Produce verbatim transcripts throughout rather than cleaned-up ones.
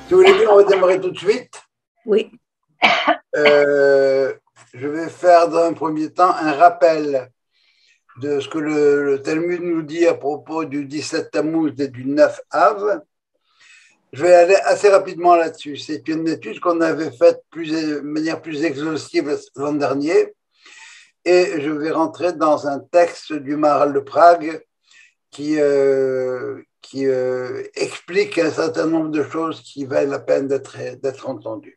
Si vous voulez bien, on va démarrer tout de suite. Oui. Euh, je vais faire dans un premier temps un rappel de ce que le, le Talmud nous dit à propos du dix-sept Tammuz et du neuf Av. Je vais aller assez rapidement là-dessus. C'est une étude qu'on avait faite plus, de manière plus exhaustive l'an dernier. Et je vais rentrer dans un texte du Maharal de Prague qui, euh, qui euh, explique un certain nombre de choses qui valent la peine d'être, d'être entendues.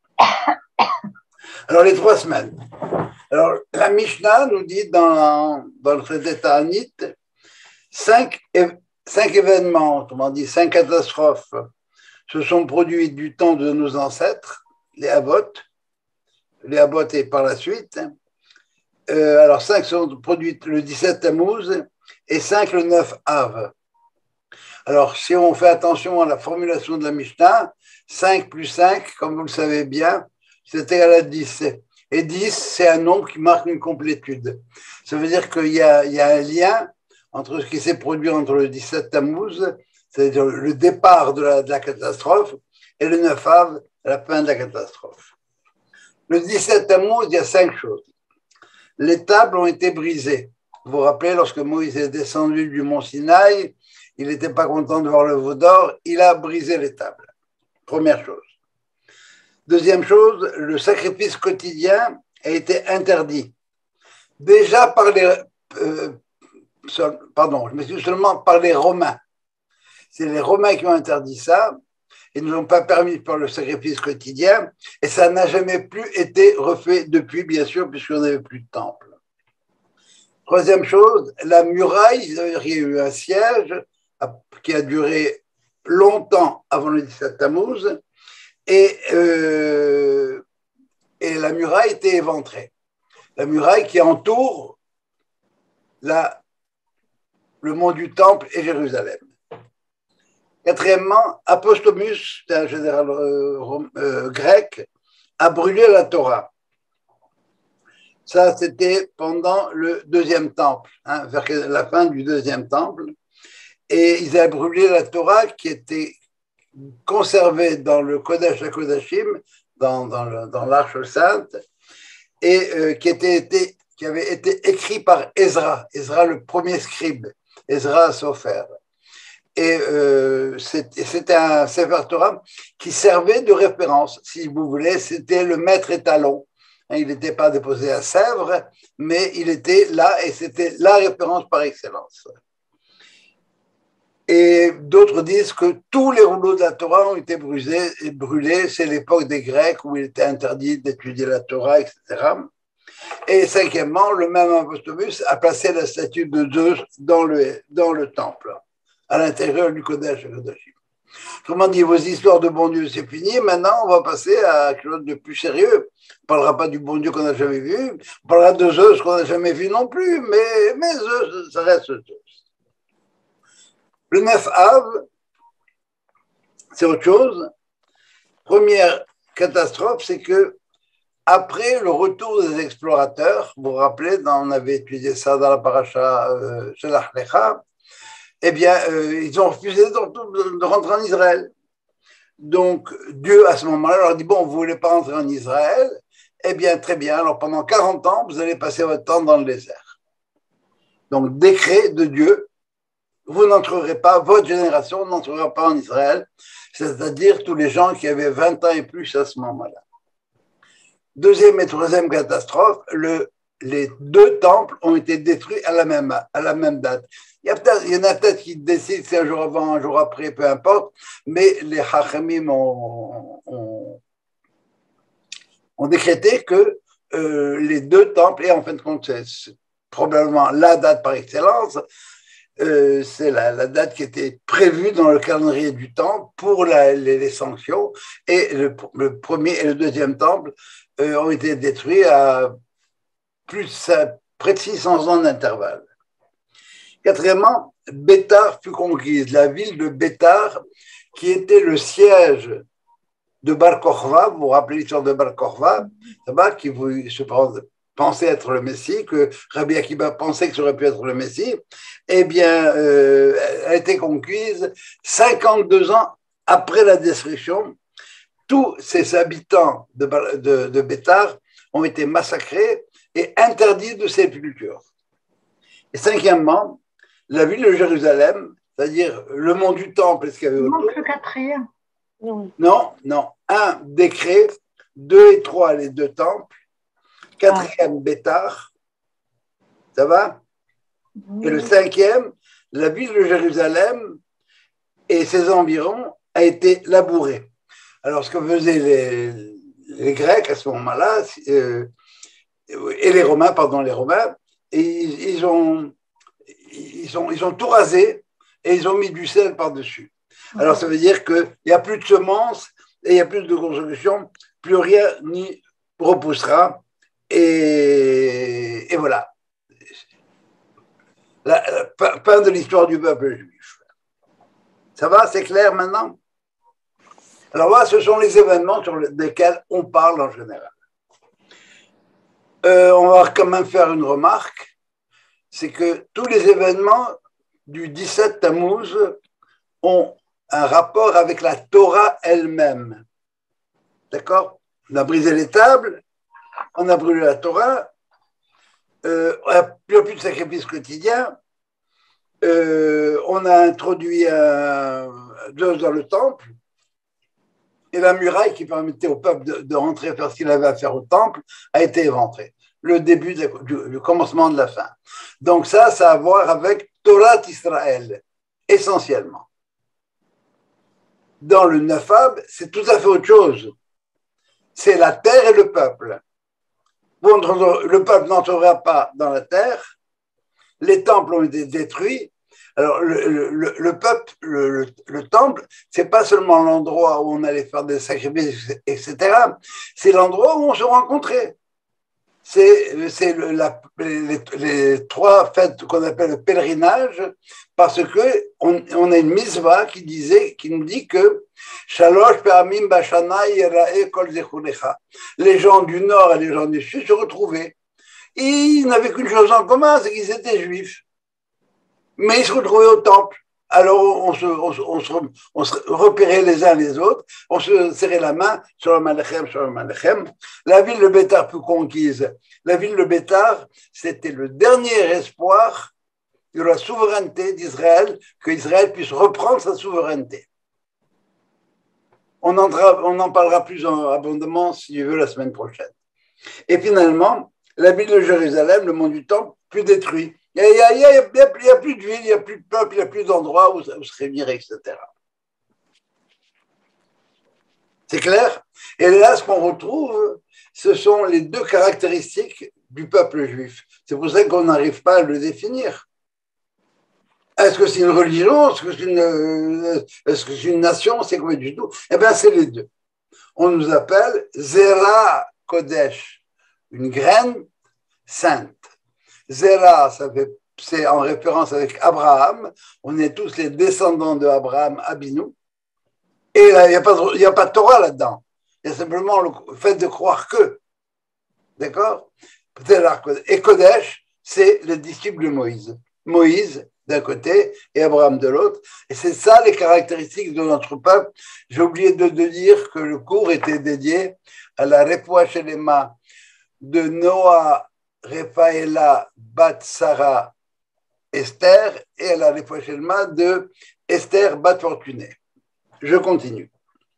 Alors, les trois semaines. Alors, la Mishnah nous dit dans, dans le traité Ta'anit cinq, cinq événements, autrement dit cinq catastrophes, se sont produits du temps de nos ancêtres, les Avot, les Avot et par la suite. Euh, alors, cinq sont produites le dix-sept Tammuz et cinq le neuf Av. Alors, si on fait attention à la formulation de la Mishnah, cinq plus cinq, comme vous le savez bien, c'est égal à dix. Et dix, c'est un nombre qui marque une complétude. Ça veut dire qu'il y a, il y a un lien entre ce qui s'est produit entre le dix-sept Tammuz, c'est-à-dire le départ de la, de la catastrophe, et le neuf Av, la fin de la catastrophe. Le dix-sept Tammuz, il y a cinq choses. Les tables ont été brisées. Vous vous rappelez, lorsque Moïse est descendu du mont Sinaï, il n'était pas content de voir le veau d'or, il a brisé les tables. Première chose. Deuxième chose, le sacrifice quotidien a été interdit. Déjà par les... Euh, pardon, je m'excuse seulement par les Romains. C'est les Romains qui ont interdit ça. Ils ne nous ont pas permis de faire le sacrifice quotidien et ça n'a jamais plus été refait depuis, bien sûr, puisqu'on n'avait plus de temple. Troisième chose, la muraille, il y a eu un siège qui a duré longtemps avant le dix-sept Tammuz et, euh, et la muraille était éventrée. La muraille qui entoure la, le mont du Temple et Jérusalem. Quatrièmement, Apostomus, un général euh, euh, grec, a brûlé la Torah. Ça, c'était pendant le deuxième temple, hein, vers la fin du deuxième temple. Et ils avaient brûlé la Torah qui était conservée dans le Kodesh HaKodashim, dans, dans, le, dans l'Arche Sainte, et euh, qui, était, été, qui avait été écrit par Ezra, Ezra le premier scribe, Ezra Sofer. Et euh, c'était un Sefer Torah qui servait de référence, si vous voulez, c'était le maître étalon. Il n'était pas déposé à Sèvres, mais il était là et c'était la référence par excellence. Et d'autres disent que tous les rouleaux de la Torah ont été brûlés, et brûlés. C'est l'époque des Grecs où il était interdit d'étudier la Torah, et cetera. Et cinquièmement, le même Apostomus a placé la statue de Zeus dans le, dans le temple, à l'intérieur du Kodesh HaKodashim. Autrement dit, vos histoires de bon Dieu, c'est fini. Maintenant, on va passer à quelque chose de plus sérieux. On ne parlera pas du bon Dieu qu'on n'a jamais vu. On parlera de Zeus qu'on n'a jamais vu non plus. Mais, mais Zeus, ça reste Zeus. Le neuf Av, c'est autre chose. Première catastrophe, c'est que après le retour des explorateurs, vous vous rappelez, on avait étudié ça dans la paracha euh, Shelach Lecha, eh bien, euh, ils ont refusé de, de rentrer en Israël. Donc, Dieu, à ce moment-là, leur dit, bon, vous ne voulez pas rentrer en Israël? Eh bien, très bien. Alors, pendant quarante ans, vous allez passer votre temps dans le désert. Donc, décret de Dieu, vous n'entrerez pas, votre génération n'entrera pas en Israël, c'est-à-dire tous les gens qui avaient vingt ans et plus à ce moment-là. Deuxième et troisième catastrophe, le, les deux temples ont été détruits à la même, à la même date. Il y, a il y en a peut-être qui décident c'est un jour avant, un jour après, peu importe, mais les Chachamim ont, ont, ont décrété que euh, les deux temples, et en fin de compte, c'est, c'est probablement la date par excellence, euh, c'est la, la date qui était prévue dans le calendrier du temple pour la, les, les sanctions, et le, le premier et le deuxième temple euh, ont été détruits à plus à près de six cents ans d'intervalle. Quatrièmement, Bétar fut conquise, la ville de Bétar, qui était le siège de Bar Kokhba. Vous vous rappelez l'histoire de Bar Kokhba, qui se pensait être le Messie, que Rabbi Akiba pensait que ça aurait pu être le Messie. Eh bien, euh, elle a été conquise cinquante-deux ans après la destruction, tous ces habitants de, de, de Bétar ont été massacrés et interdits de sépulture. Et cinquièmement, la ville de Jérusalem, c'est-à-dire le mont du Temple, ce qu'il y avait autour. Il manque le quatrième. Non, non. Un, décret. Deux et trois, les deux temples. Quatrième, Bétar. Ça va? Et le cinquième, la ville de Jérusalem et ses environs a été labourée. Alors, ce que faisaient les, les Grecs à ce moment-là, euh, et les Romains, pardon, les Romains, et ils, ils, ont, ils, ont, ils ont tout rasé et ils ont mis du sel par-dessus. Alors, ça veut dire qu'il n'y a plus de semences et il n'y a plus de construction, plus rien n'y repoussera. Et, et voilà. La, la fin de l'histoire du peuple juif. Ça va, c'est clair maintenant? Alors voilà, ce sont les événements sur lesquels on parle en général. Euh, on va quand même faire une remarque, c'est que tous les événements du dix-sept Tammuz ont un rapport avec la Torah elle-même. D'accord? On a brisé les tables, on a brûlé la Torah, euh, il n'y a plus de sacrifice quotidien, euh, on a introduit un Dieu dans le temple, et la muraille qui permettait au peuple de, de rentrer faire ce qu'il avait à faire au temple a été éventrée. Le début de, du, du commencement de la fin. Donc ça, ça a à voir avec Torah Israël, essentiellement. Dans le neuf Ab, c'est tout à fait autre chose. C'est la terre et le peuple. Bon, le peuple n'entrera pas dans la terre, les temples ont été détruits. Alors, le, le, le peuple, le, le, le temple, c'est pas seulement l'endroit où on allait faire des sacrifices, et cetera. C'est l'endroit où on se rencontrait. C'est, c'est le, la, les, les trois fêtes qu'on appelle le pèlerinage, parce que on, on a une mitzvah qui disait, qui nous dit que Shalosh Pe'amim Bashana Yerae Kol Zechulecha. Les gens du nord et les gens du sud se retrouvaient. Et ils n'avaient qu'une chose en commun, c'est qu'ils étaient juifs. Mais ils se retrouvaient au temple. Alors on se, on, se, on, se, on se repérait les uns les autres, on se serrait la main, Shalom Aleichem, Shalom Aleichem. La ville de Bétar fut conquise. La ville de Bétar, c'était le dernier espoir de la souveraineté d'Israël, que Israël puisse reprendre sa souveraineté. On en, on en parlera plus abondamment, si Dieu veut, la semaine prochaine. Et finalement, la ville de Jérusalem, le mont du Temple, fut détruit. Il n'y a, a, a, a, a plus de ville, il n'y a plus de peuple, il n'y a plus d'endroit où, où se réunir, et cetera. C'est clair? Et là, ce qu'on retrouve, ce sont les deux caractéristiques du peuple juif. C'est pour ça qu'on n'arrive pas à le définir. Est-ce que c'est une religion? Est-ce que c'est une, est-ce que c'est une nation? C'est quoi du tout? Eh bien, c'est les deux. On nous appelle Zera Kodesh, une graine sainte. Zera, ça fait, c'est en référence avec Abraham. On est tous les descendants de Abraham, Abinu. Et là, il n'y a, a pas de Torah là-dedans. Il y a simplement le fait de croire que. D'accord? Et Kodesh, c'est le disciple de Moïse. Moïse, d'un côté, et Abraham de l'autre. Et c'est ça les caractéristiques de notre peuple. J'ai oublié de, de dire que le cours était dédié à la Refoua Shelema de Noah Refaela Bat Sarah Esther et à la Refoua Shelema de Esther Bat Fortuné. Je continue.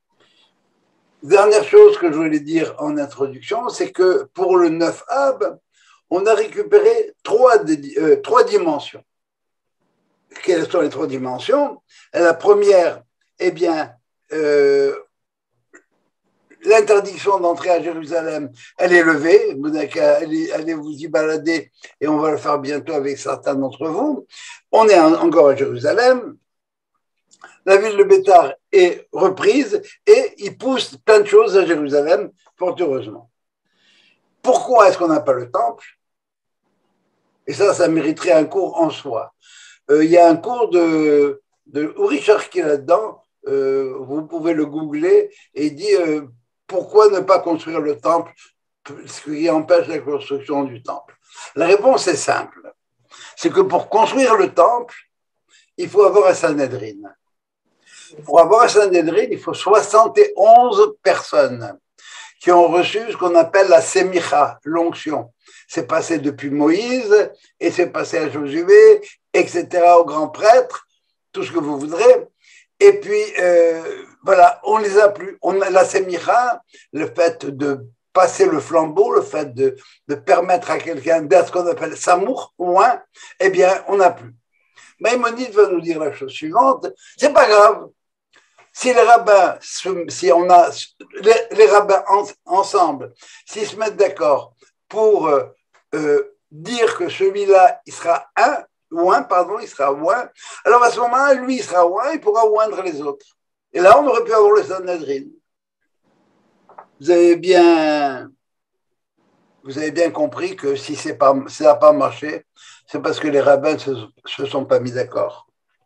Dernière chose que je voulais dire en introduction, c'est que pour le neuf Ab, on a récupéré trois, euh, trois dimensions. Quelles sont les trois dimensions? La première, eh bien, euh, l'interdiction d'entrer à Jérusalem, elle est levée. Vous n'avez qu'à aller, aller vous y balader et on va le faire bientôt avec certains d'entre vous. On est encore à Jérusalem. La ville de Bétar est reprise et il pousse plein de choses à Jérusalem, fort heureusement. Pourquoi est-ce qu'on n'a pas le temple? Et ça, ça mériterait un cours en soi. Euh, il y a un cours de, de Uri Sharki qui est là-dedans, euh, vous pouvez le googler, et il dit euh, pourquoi ne pas construire le temple, ce qui empêche la construction du temple. La réponse est simple, c'est que pour construire le temple, il faut avoir un Sanhedrin. Pour avoir un Sanhédrin, il faut soixante et onze personnes qui ont reçu ce qu'on appelle la sémicha, l'onction. C'est passé depuis Moïse, et c'est passé à Josué, et cetera, au grand prêtre, tout ce que vous voudrez. Et puis, euh, voilà, on les a plus. On a la sémicha, le fait de passer le flambeau, le fait de, de permettre à quelqu'un d'être ce qu'on appelle samour, ou un, eh bien, on n'a plus. Maïmonide va nous dire la chose suivante, c'est pas grave. Si les rabbins, si on a les, les rabbins en, ensemble, s'ils se mettent d'accord pour euh, euh, dire que celui-là, il sera un, ou un, pardon, il sera ouin, alors à ce moment-là, lui, il sera ouin, il pourra oindre les autres. Et là, on aurait pu avoir le Sanhédrin. Vous avez bien, vous avez bien compris que si c'est pas, ça n'a pas marché, c'est parce que les rabbins ne se, se sont pas mis d'accord.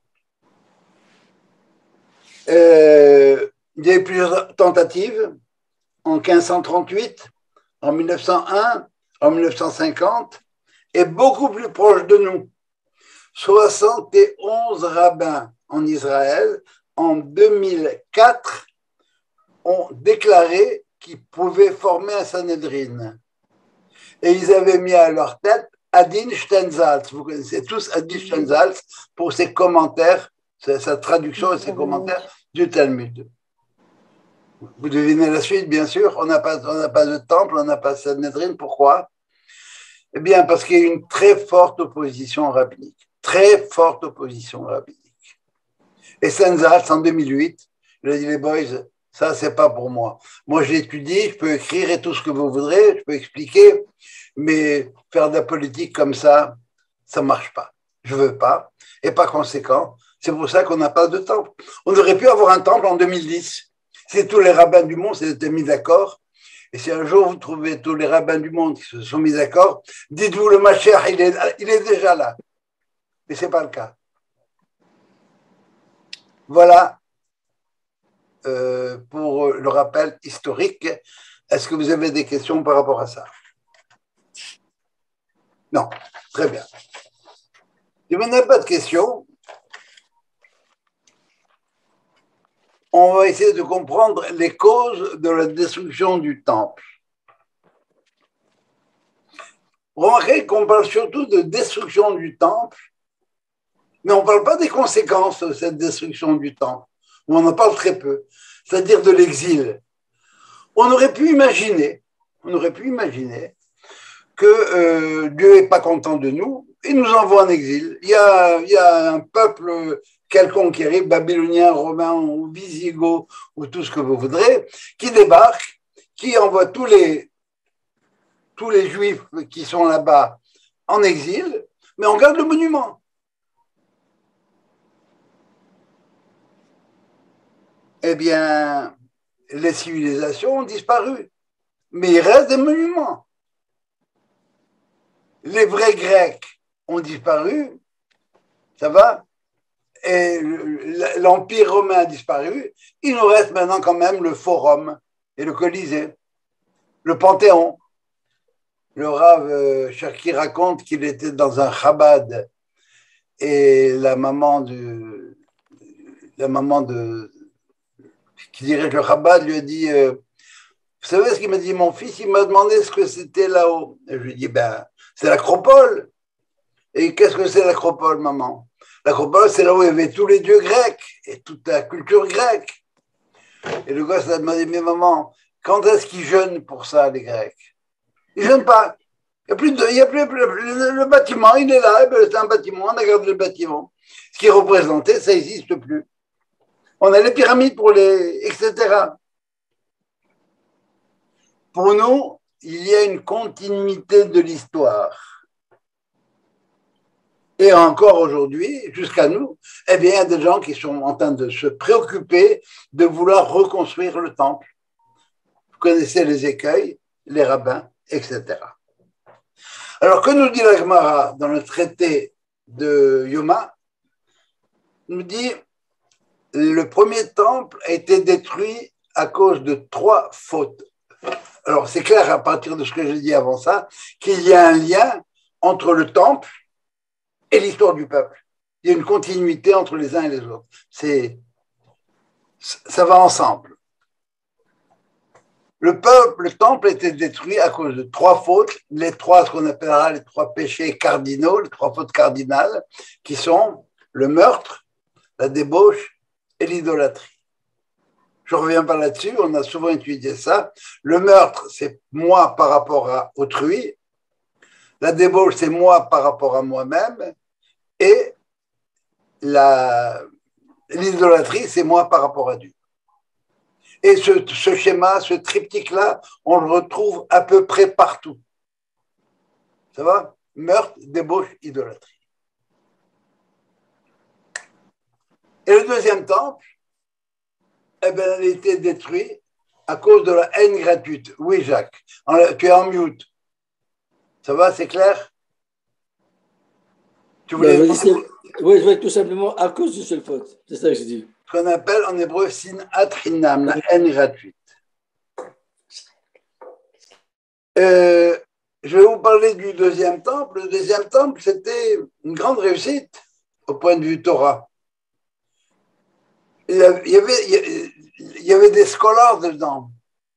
Euh, il y a eu plusieurs tentatives en quinze cent trente-huit, en mille neuf cent un, en mille neuf cent cinquante, et beaucoup plus proche de nous, soixante et onze rabbins en Israël, en deux mille quatre, ont déclaré qu'ils pouvaient former un Sanhédrin. Et ils avaient mis à leur tête Adin Stenzaltz. Vous connaissez tous Adin Stenzaltz pour ses commentaires, sa traduction et ses commentaires du Talmud. Vous devinez la suite, bien sûr. On n'a pas, on n'a pas de temple, on n'a pas de Sanhédrin. Pourquoi? Eh bien, parce qu'il y a une très forte opposition rabbinique. Très forte opposition rabbinique. Et Stenzaltz, en deux mille huit, il a dit, les boys, ça, c'est pas pour moi. Moi, j'étudie, je peux écrire et tout ce que vous voudrez, je peux expliquer, mais faire de la politique comme ça, ça marche pas. Je veux pas. Et par conséquent, c'est pour ça qu'on n'a pas de temple. On aurait pu avoir un temple en deux mille dix. Si tous les rabbins du monde s'étaient mis d'accord, et si un jour vous trouvez tous les rabbins du monde qui se sont mis d'accord, dites-vous, le Mashiach, il est, il est déjà là. Mais ce n'est pas le cas. Voilà euh, pour le rappel historique. Est-ce que vous avez des questions par rapport à ça? Non, très bien. Si vous n'avez pas de questions, on va essayer de comprendre les causes de la destruction du temple. Remarquez qu'on parle surtout de destruction du temple, mais on ne parle pas des conséquences de cette destruction du temple, ou on en parle très peu, c'est-à-dire de l'exil. On aurait pu imaginer, on aurait pu imaginer que euh, Dieu n'est pas content de nous et nous envoie en exil. Il y a, il y a un peuple quelconque qui arrive, babylonien, romain ou wisigoth ou tout ce que vous voudrez, qui débarque, qui envoie tous les, tous les juifs qui sont là-bas en exil, mais on garde le monument. Eh bien, les civilisations ont disparu, mais il reste des monuments. Les vrais Grecs ont disparu, ça va, et l'Empire romain a disparu, il nous reste maintenant quand même le Forum et le Colisée, le Panthéon. Le Rav Cherki raconte qu'il était dans un Chabad et la maman de, la maman de, qui dirige le Chabad lui a dit euh, vous savez ce qu'il m'a dit, mon fils, il m'a demandé ce que c'était là-haut. Et je lui ai dit, ben, c'est l'acropole. Et qu'est-ce que c'est l'acropole, maman? L'acropole, c'est là où il y avait tous les dieux grecs et toute la culture grecque. Et le gosse a demandé, mais maman, quand est-ce qu'ils jeûnent pour ça, les Grecs? Ils ne jeûnent pas. Il y a plus de, il y a plus, plus, plus, le bâtiment, il est là, c'est un bâtiment, on a gardé le bâtiment. Ce qui est représenté, ça n'existe plus. On a les pyramides pour les, et cetera. Pour nous, il y a une continuité de l'histoire. Et encore aujourd'hui, jusqu'à nous, eh bien, il y a des gens qui sont en train de se préoccuper de vouloir reconstruire le temple. Vous connaissez les écueils, les rabbins, et cetera. Alors, que nous dit la Gemara dans le traité de Yoma? Il nous dit le premier temple a été détruit à cause de trois fautes. Alors, c'est clair à partir de ce que j'ai dit avant ça, qu'il y a un lien entre le temple et l'histoire du peuple. Il y a une continuité entre les uns et les autres. C'est, ça va ensemble. Le peuple, le temple était détruit à cause de trois fautes, les trois, ce qu'on appellera les trois péchés cardinaux, les trois fautes cardinales, qui sont le meurtre, la débauche et l'idolâtrie. Je ne reviens pas là-dessus, on a souvent étudié ça. Le meurtre, c'est moi par rapport à autrui. La débauche, c'est moi par rapport à moi-même. Et la, l'idolâtrie, c'est moi par rapport à Dieu. Et ce, ce schéma, ce triptyque-là, on le retrouve à peu près partout. Ça va? Meurtre, débauche, idolâtrie. Et le deuxième temple, eh bien, il a été détruit à cause de la haine gratuite. Oui, Jacques, tu es en mute. Ça va, c'est clair? Tu voulais... Ben, oui, je vais tout simplement à cause d'une seule faute. C'est ça que je dis. Ce qu'on appelle en hébreu sinat chinam, la haine gratuite. Euh, je vais vous parler du deuxième temple. Le deuxième temple, c'était une grande réussite au point de vue Torah. Il y avait, il y avait des scholars dedans.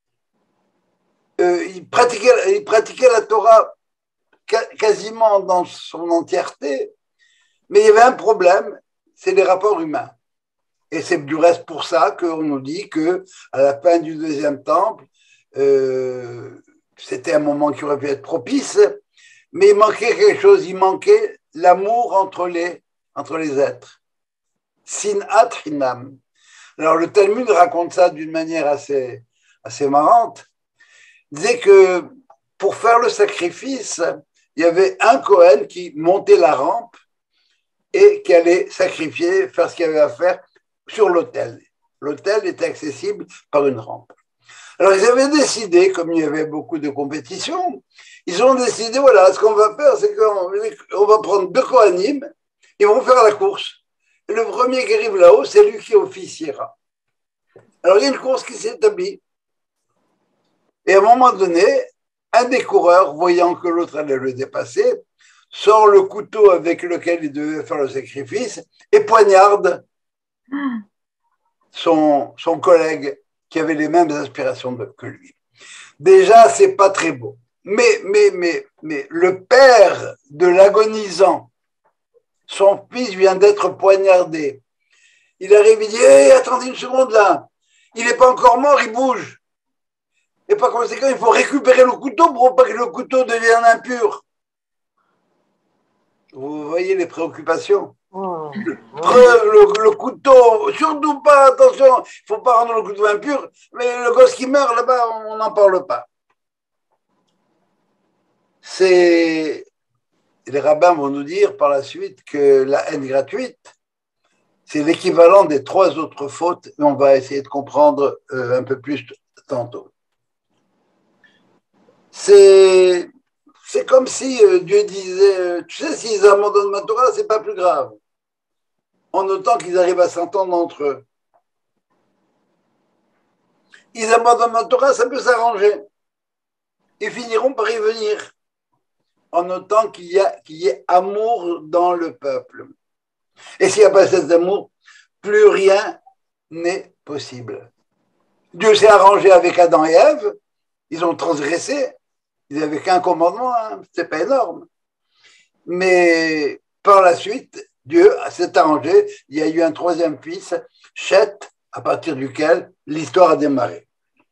Euh, ils, pratiquaient, ils pratiquaient la Torah quasiment dans son entièreté, mais il y avait un problème, c'est les rapports humains. Et c'est du reste pour ça qu'on nous dit qu'à la fin du deuxième temple, euh, c'était un moment qui aurait pu être propice, mais il manquait quelque chose, il manquait l'amour entre les, entre les êtres. Sinat chinam. Alors le Talmud raconte ça d'une manière assez, assez marrante. Il disait que pour faire le sacrifice, il y avait un Cohen qui montait la rampe et qui allait sacrifier, faire ce qu'il y avait à faire sur l'autel. L'autel était accessible par une rampe. Alors ils avaient décidé, comme il y avait beaucoup de compétitions, ils ont décidé, voilà, ce qu'on va faire, c'est qu'on va prendre deux Kohanim, ils vont faire la course. Et le premier qui arrive là-haut, c'est lui qui officiera. Alors il y a une course qui s'est établie. Et à un moment donné, un des coureurs, voyant que l'autre allait le dépasser, sort le couteau avec lequel il devait faire le sacrifice et poignarde son, son collègue qui avait les mêmes aspirations que lui. Déjà, c'est pas très beau. Mais, mais, mais, mais le père de l'agonisant, son fils vient d'être poignardé. Il arrive, il dit hey, « attendez une seconde là, il n'est pas encore mort, il bouge. » Et par conséquent, il faut récupérer le couteau pour pas que le couteau devienne impur. Vous voyez les préoccupations. Oh. Le, le, le couteau, surtout pas, attention, il ne faut pas rendre le couteau impur, mais le gosse qui meurt là-bas, on n'en parle pas. C'est... Les rabbins vont nous dire par la suite que la haine gratuite, c'est l'équivalent des trois autres fautes, mais on va essayer de comprendre un peu plus tantôt. C'est, c'est comme si Dieu disait, tu sais, s'ils abandonnent ma Torah, c'est pas plus grave, en autant qu'ils arrivent à s'entendre entre eux. Ils abandonnent ma Torah, ça peut s'arranger. Ils finiront par y venir, en autant qu'il y a, qu'il y ait amour dans le peuple. Et s'il n'y a pas cet amour, plus rien n'est possible. Dieu s'est arrangé avec Adam et Ève, ils ont transgressé, ils n'avaient qu'un commandement, hein, c'est pas énorme. Mais par la suite, Dieu s'est arrangé, il y a eu un troisième fils, Chet, à partir duquel l'histoire a démarré.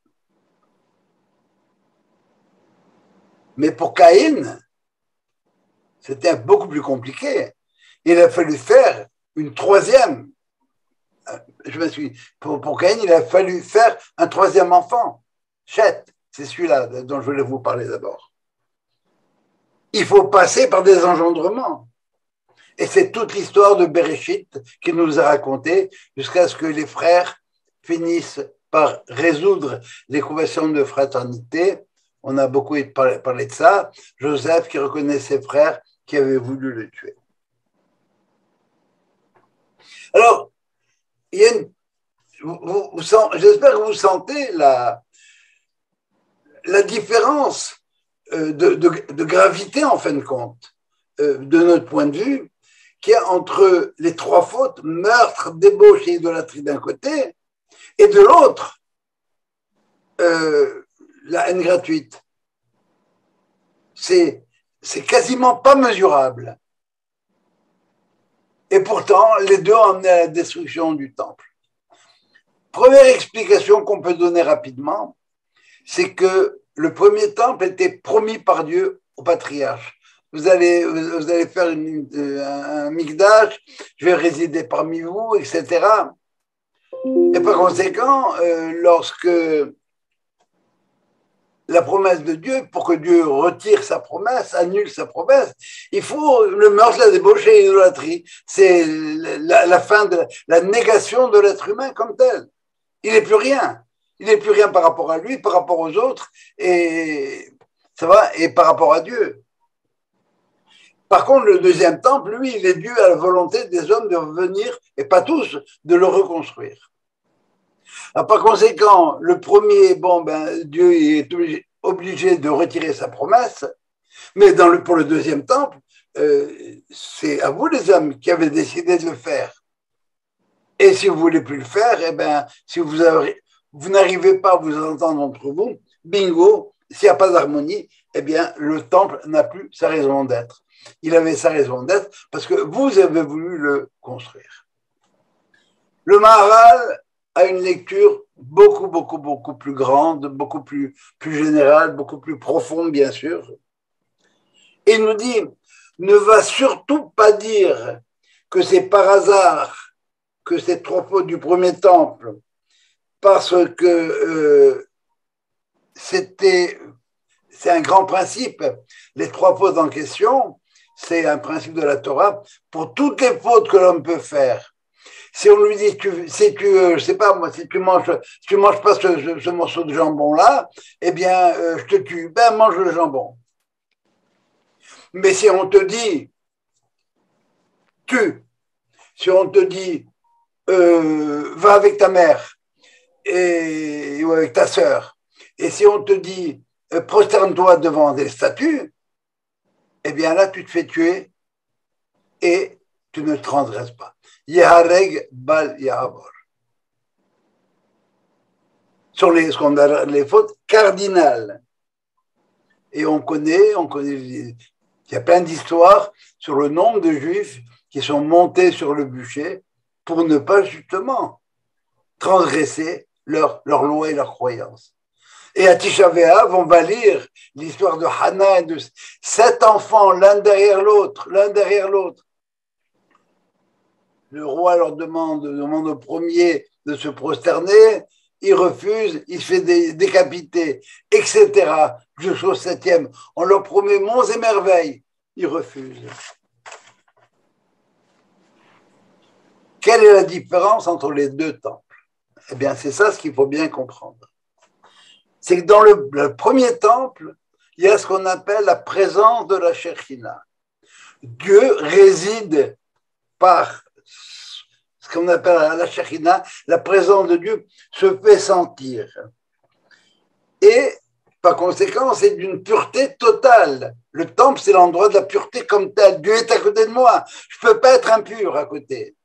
Mais pour Caïn, c'était beaucoup plus compliqué. Il a fallu faire une troisième. Je me suis, pour, pour Caïn, il a fallu faire un troisième enfant, Chet. C'est celui-là dont je voulais vous parler d'abord. Il faut passer par des engendrements. Et c'est toute l'histoire de Bereshit qui nous a raconté jusqu'à ce que les frères finissent par résoudre l'équation de fraternité. On a beaucoup parlé, parlé de ça. Joseph qui reconnaît ses frères qui avaient voulu le tuer. Alors, il y a une, vous, vous, j'espère que vous sentez la, la différence de, de, de gravité, en fin de compte, de notre point de vue, qu'il y a entre les trois fautes, meurtre, débauche et idolâtrie d'un côté, Et de l'autre, euh, la haine gratuite. C'est, c'est quasiment pas mesurable. Et pourtant, les deux ont amené à la destruction du temple. Première explication qu'on peut donner rapidement, c'est que le premier temple était promis par Dieu au patriarche. Vous allez, vous allez faire une, un, un mikdash, je vais résider parmi vous, et cetera. Et par conséquent, euh, lorsque la promesse de Dieu, pour que Dieu retire sa promesse, annule sa promesse, il faut le meurtre, la débauche et l'idolâtrie. C'est la, la fin de la négation de l'être humain comme tel. Il n'est plus rien. Il n'est plus rien par rapport à lui, par rapport aux autres, et ça va, et par rapport à Dieu. Par contre, le deuxième temple, lui, il est dû à la volonté des hommes de revenir, et pas tous, de le reconstruire. Alors, par conséquent, le premier, bon, ben, Dieu est obligé, obligé de retirer sa promesse, mais dans le, pour le deuxième temple, euh, c'est à vous les hommes qui avez décidé de le faire. Et si vous ne voulez plus le faire, eh ben, si vous, avez, vous n'arrivez pas à vous entendre entre vous, bingo, s'il n'y a pas d'harmonie, eh bien, le temple n'a plus sa raison d'être. Il avait sa raison d'être parce que vous avez voulu le construire. Le Maharal a une lecture beaucoup, beaucoup, beaucoup plus grande, beaucoup plus, plus générale, beaucoup plus profonde, bien sûr. Et il nous dit, ne va surtout pas dire que c'est par hasard que ces trois fautes du premier temple, parce que euh, c'était, c'est un grand principe. Les trois fautes en question, c'est un principe de la Torah pour toutes les fautes que l'homme peut faire. Si on lui dit, tu, si tu, euh, je sais pas moi, si tu manges, si tu manges pas ce, ce, ce morceau de jambon là, eh bien, euh, je te tue. Ben, mange le jambon. Mais si on te dit, tu, si on te dit, euh, va avec ta mère et, ou avec ta sœur, et si on te dit, euh, prosterne-toi devant des statues, eh bien là, tu te fais tuer et tu ne transgresses pas. Yahareg bal yahavor. Sur les, ce qu'on a, les fautes cardinales. Et on connaît, on connaît, il y a plein d'histoires sur le nombre de juifs qui sont montés sur le bûcher pour ne pas justement transgresser leur, leur loi et leurs croyances. Et à Tisha B'Av, on va lire l'histoire de Hannah et de sept enfants, l'un derrière l'autre, l'un derrière l'autre. Le roi leur demande, demande au premier de se prosterner, il refuse, il se fait décapiter, et cetera. Jusqu'au septième, on leur promet monts et merveilles, ils refusent. Quelle est la différence entre les deux temples? Eh bien, c'est ça ce qu'il faut bien comprendre. C'est que dans le, le premier temple, il y a ce qu'on appelle la présence de la Shekhina. Dieu réside par ce qu'on appelle la Shekhina, la présence de Dieu se fait sentir. Et par conséquent, c'est d'une pureté totale. Le temple, c'est l'endroit de la pureté comme tel. Dieu est à côté de moi. Je ne peux pas être impur à côté.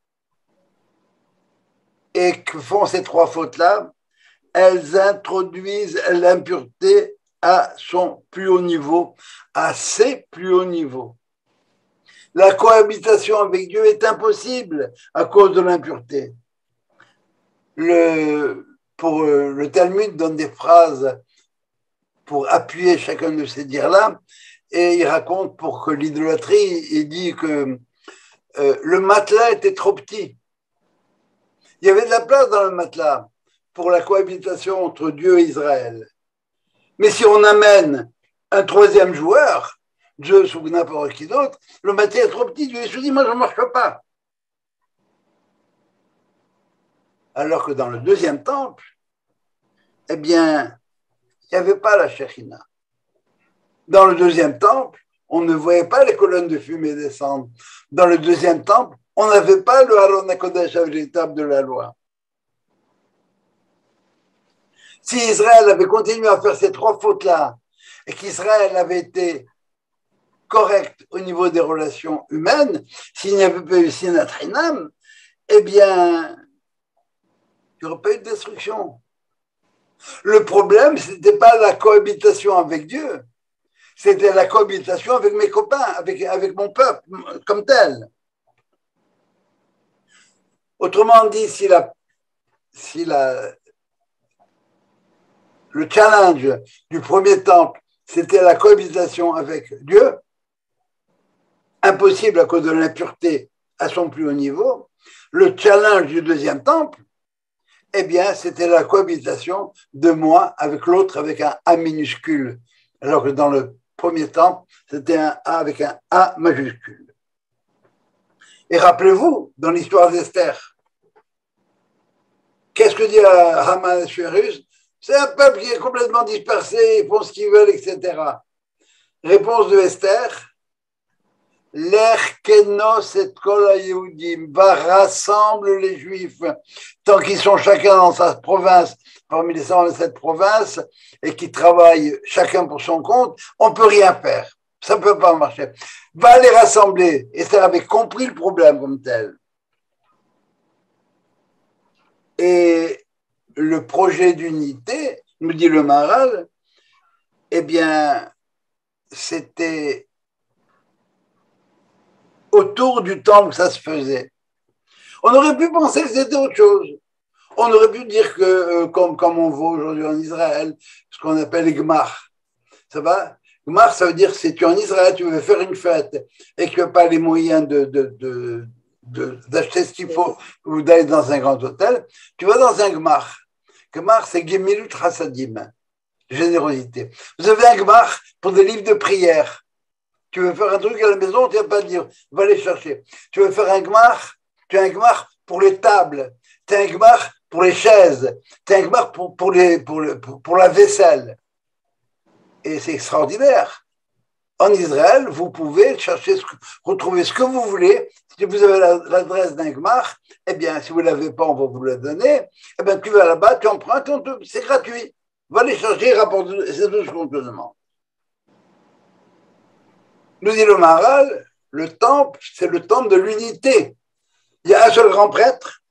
Et que font ces trois fautes-là? Elles introduisent l'impureté à son plus haut niveau, à ses plus hauts niveaux. La cohabitation avec Dieu est impossible à cause de l'impureté. Le, pour, le Talmud donne des phrases pour appuyer chacun de ces dires-là, et il raconte pour que l'idolâtrie, il dit que euh, le matelas était trop petit. Il y avait de la place dans le matelas pour la cohabitation entre Dieu et Israël. Mais si on amène un troisième joueur, Zeus ou n'importe qui d'autre, le matelas est trop petit, Dieu se dit, moi je ne marche pas. Alors que dans le deuxième temple, eh bien, il n'y avait pas la Shekhina. Dans le deuxième temple, on ne voyait pas les colonnes de fumée descendre. Dans le deuxième temple, on n'avait pas le Haron HaKodesh véritable de la loi. Si Israël avait continué à faire ces trois fautes-là, et qu'Israël avait été correct au niveau des relations humaines, s'il n'y avait pas eu Sinat Hinam, eh bien, il n'y aurait pas eu de destruction. Le problème, ce n'était pas la cohabitation avec Dieu, c'était la cohabitation avec mes copains, avec, avec mon peuple, comme tel. Autrement dit, si, la, si la, le challenge du premier temple, c'était la cohabitation avec Dieu, impossible à cause de l'impureté à son plus haut niveau, le challenge du deuxième temple, eh bien, c'était la cohabitation de moi avec l'autre avec un A minuscule, alors que dans le premier temple, c'était un A avec un A majuscule. Et rappelez-vous, dans l'histoire d'Esther, qu'est-ce que dit Haman Assuérus? C'est un peuple qui est complètement dispersé, ils font ce qu'ils veulent, et cetera. Réponse de Esther, L'Erkenos et Kol HaYehudim va rassemble les Juifs, tant qu'ils sont chacun dans sa province, parmi les cent vingt-sept provinces, et qui travaillent chacun pour son compte, on ne peut rien faire. Ça ne peut pas marcher. Va les rassembler. Esther avait compris le problème comme tel. Et le projet d'unité, nous dit le Maharal, eh bien, c'était autour du temple que ça se faisait. On aurait pu penser que c'était autre chose. On aurait pu dire que, euh, comme, comme on voit aujourd'hui en Israël, ce qu'on appelle les Gmar. Ça va? Gmar, ça veut dire que si tu es en Israël, tu veux faire une fête et que tu n'as pas les moyens de, de, de, de, d'acheter ce qu'il faut ou d'aller dans un grand hôtel, tu vas dans un Gmar. Gmar, c'est Gemilut Chassadim, générosité. Vous avez un Gmar pour des livres de prière. Tu veux faire un truc à la maison, tu ne vas pas dire, va les chercher. Tu veux faire un gmar, tu as un gmar pour les tables, tu as un gmar pour les chaises, tu as un gmar pour, pour, les, pour, le, pour, pour la vaisselle. Et c'est extraordinaire. En Israël, vous pouvez chercher, ce que, retrouver ce que vous voulez. Si vous avez l'adresse d'un gmar, eh bien, si vous ne l'avez pas, on va vous la donner. Eh bien, tu vas là-bas, tu empruntes, c'est gratuit. Va les chercher, rapporte, c'est tout ce qu'on te demande. Nous dit le Maharal, le temple, c'est le temple de l'unité. Il y a un seul grand prêtre,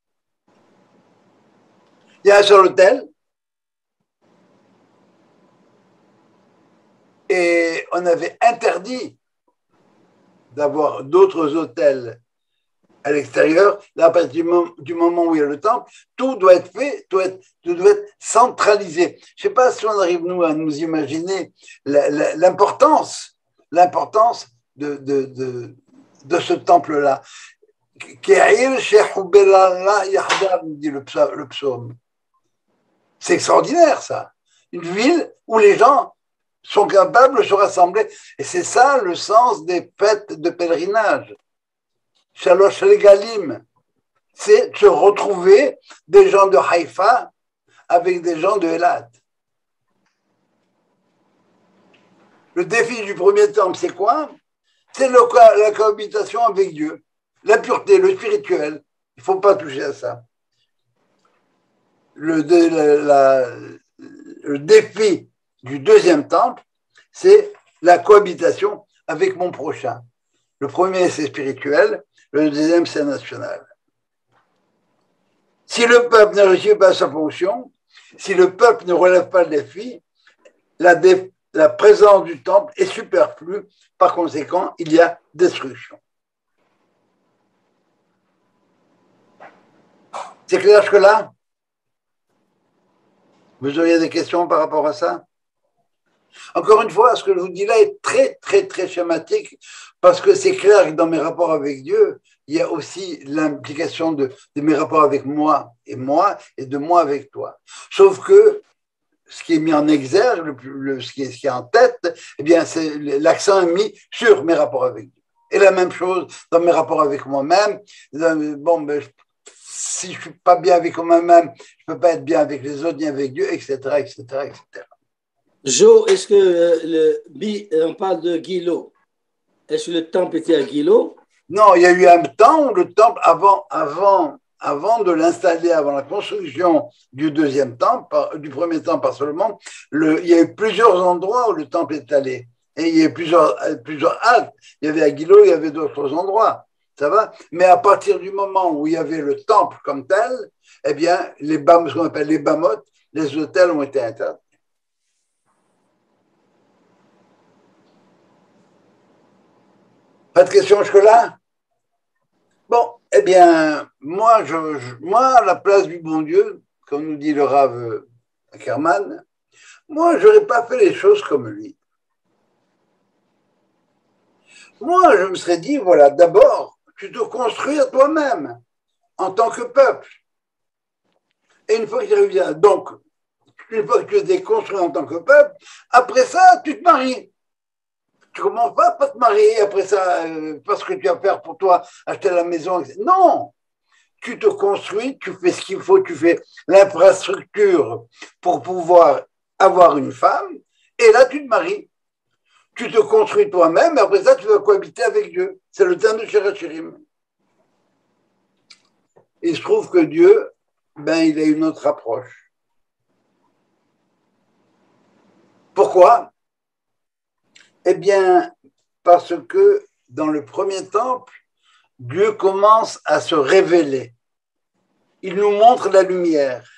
il y a un seul autel, et on avait interdit d'avoir d'autres autels à l'extérieur. Là, à partir du moment, du moment où il y a le temple, tout doit être fait, tout doit être, tout doit être centralisé. Je ne sais pas si on arrive, nous, à nous imaginer la, la, l'importance l'importance de, de, de, de ce temple-là. Dit le psaume. C'est extraordinaire, ça. Une ville où les gens sont capables de se rassembler. Et c'est ça le sens des fêtes de pèlerinage. Shalosh Regalim. C'est se retrouver des gens de Haïfa avec des gens de Eilat. Le défi du premier temple, c'est quoi? C'est le, la cohabitation avec Dieu, la pureté, le spirituel. Il ne faut pas toucher à ça. Le, la, la, le défi du deuxième temple, c'est la cohabitation avec mon prochain. Le premier, c'est spirituel. Le deuxième, c'est national. Si le peuple ne réussit pas sa fonction, si le peuple ne relève pas le défi, la défi la présence du temple est superflue, par conséquent, il y a destruction. C'est clair jusque-là? Vous auriez des questions par rapport à ça? Encore une fois, ce que je vous dis là est très, très, très schématique, parce que c'est clair que dans mes rapports avec Dieu, il y a aussi l'implication de, de mes rapports avec moi et moi, et de moi avec toi. Sauf que ce qui est mis en exergue, le, le, ce, qui est, ce qui est en tête, eh bien, c'est l'accent est mis sur mes rapports avec Dieu. Et la même chose dans mes rapports avec moi-même. Bon, ben, je, si je ne suis pas bien avec moi-même, je ne peux pas être bien avec les autres, ni avec Dieu, et cetera, et cetera, et cetera. Jo, est-ce que euh, le, on parle de Gilo? Est-ce que le temple était à Gilo? Non, il y a eu un temps où le temple, avant, avant, avant de l'installer, avant la construction du deuxième temple, du premier temple par Salomon, le, il y a eu plusieurs endroits où le temple est allé. Et il y a eu plusieurs, plusieurs haltes. Il y avait à Gilo, il y avait d'autres endroits. Ça va? Mais à partir du moment où il y avait le temple comme tel, eh bien, les bam, ce qu'on appelle les bamotes, les autels ont été interdits. Pas de questions jusque-là? Bon, eh bien, moi, je, je- moi, à la place du bon Dieu, comme nous dit le Rav Ackerman, moi, je n'aurais pas fait les choses comme lui. Moi, je me serais dit, voilà, d'abord, tu te construis à toi-même, en tant que peuple. Et une fois que tu réussi, donc, une fois que tu es construit en tant que peuple, après ça, tu te maries. Tu commences pas à te marier après ça, euh, parce que tu vas faire pour toi, acheter la maison. Non, tu te construis, tu fais ce qu'il faut, tu fais l'infrastructure pour pouvoir avoir une femme, et là, tu te maries. Tu te construis toi-même, et après ça, tu vas cohabiter avec Dieu. C'est le terme de Shirachirim. Il se trouve que Dieu, ben, il a une autre approche. Pourquoi? Eh bien, parce que dans le premier temple, Dieu commence à se révéler. Il nous montre la lumière.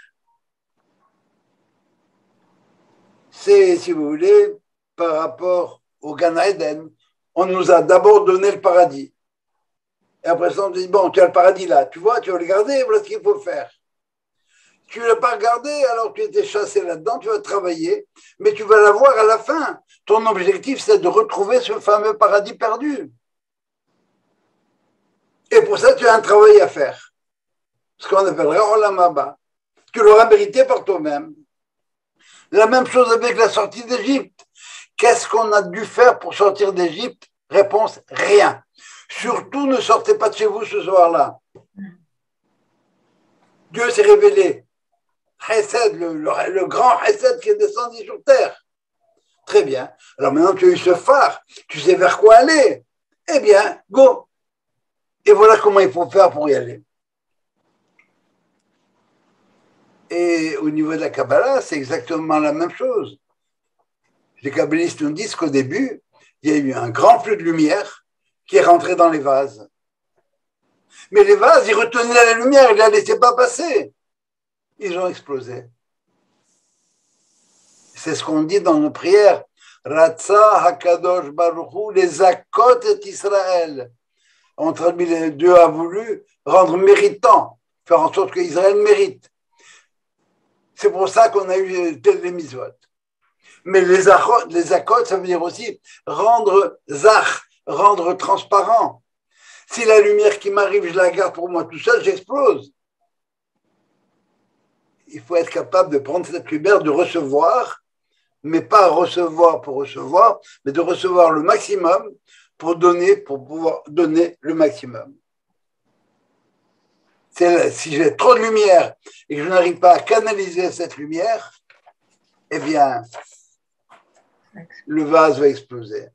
C'est, si vous voulez, par rapport au Gan Eden, on nous a d'abord donné le paradis. Et après ça, on dit, bon, tu as le paradis là, tu vois, tu vas le garder, voilà ce qu'il faut faire. Tu ne l'as pas regardé, alors tu étais chassé là-dedans, tu vas travailler, mais tu vas l'avoir à la fin. Ton objectif, c'est de retrouver ce fameux paradis perdu. Et pour ça, tu as un travail à faire. Ce qu'on appellerait Olam Haba. Tu l'auras mérité par toi-même. La même chose avec la sortie d'Égypte. Qu'est-ce qu'on a dû faire pour sortir d'Égypte? Réponse, rien. Surtout, ne sortez pas de chez vous ce soir-là. Dieu s'est révélé. Chesed, le, le, le grand Chesed qui est descendu sur terre. Très bien. Alors maintenant, tu as eu ce phare. Tu sais vers quoi aller. Eh bien, go. Et voilà comment il faut faire pour y aller. Et au niveau de la Kabbalah, c'est exactement la même chose. Les kabbalistes nous disent qu'au début, il y a eu un grand flux de lumière qui est rentré dans les vases. Mais les vases, ils retenaient la lumière, ils ne la laissaient pas passer. Ils ont explosé. C'est ce qu'on dit dans nos prières. Ratsa Hakadosh Baruchu, les Akot et Israël. On traduit, les Dieu a voulu rendre méritant, faire en sorte qu'Israël mérite. C'est pour ça qu'on a eu les mitzvot. Mais les achot, les akot, ça veut dire aussi rendre zach, rendre transparent. Si la lumière qui m'arrive, je la garde pour moi tout seul, j'explose. Il faut être capable de prendre cette lumière, de recevoir, mais pas recevoir pour recevoir, mais de recevoir le maximum pour donner, pour pouvoir donner le maximum. C'est, si j'ai trop de lumière et que je n'arrive pas à canaliser cette lumière, eh bien, le vase va exploser.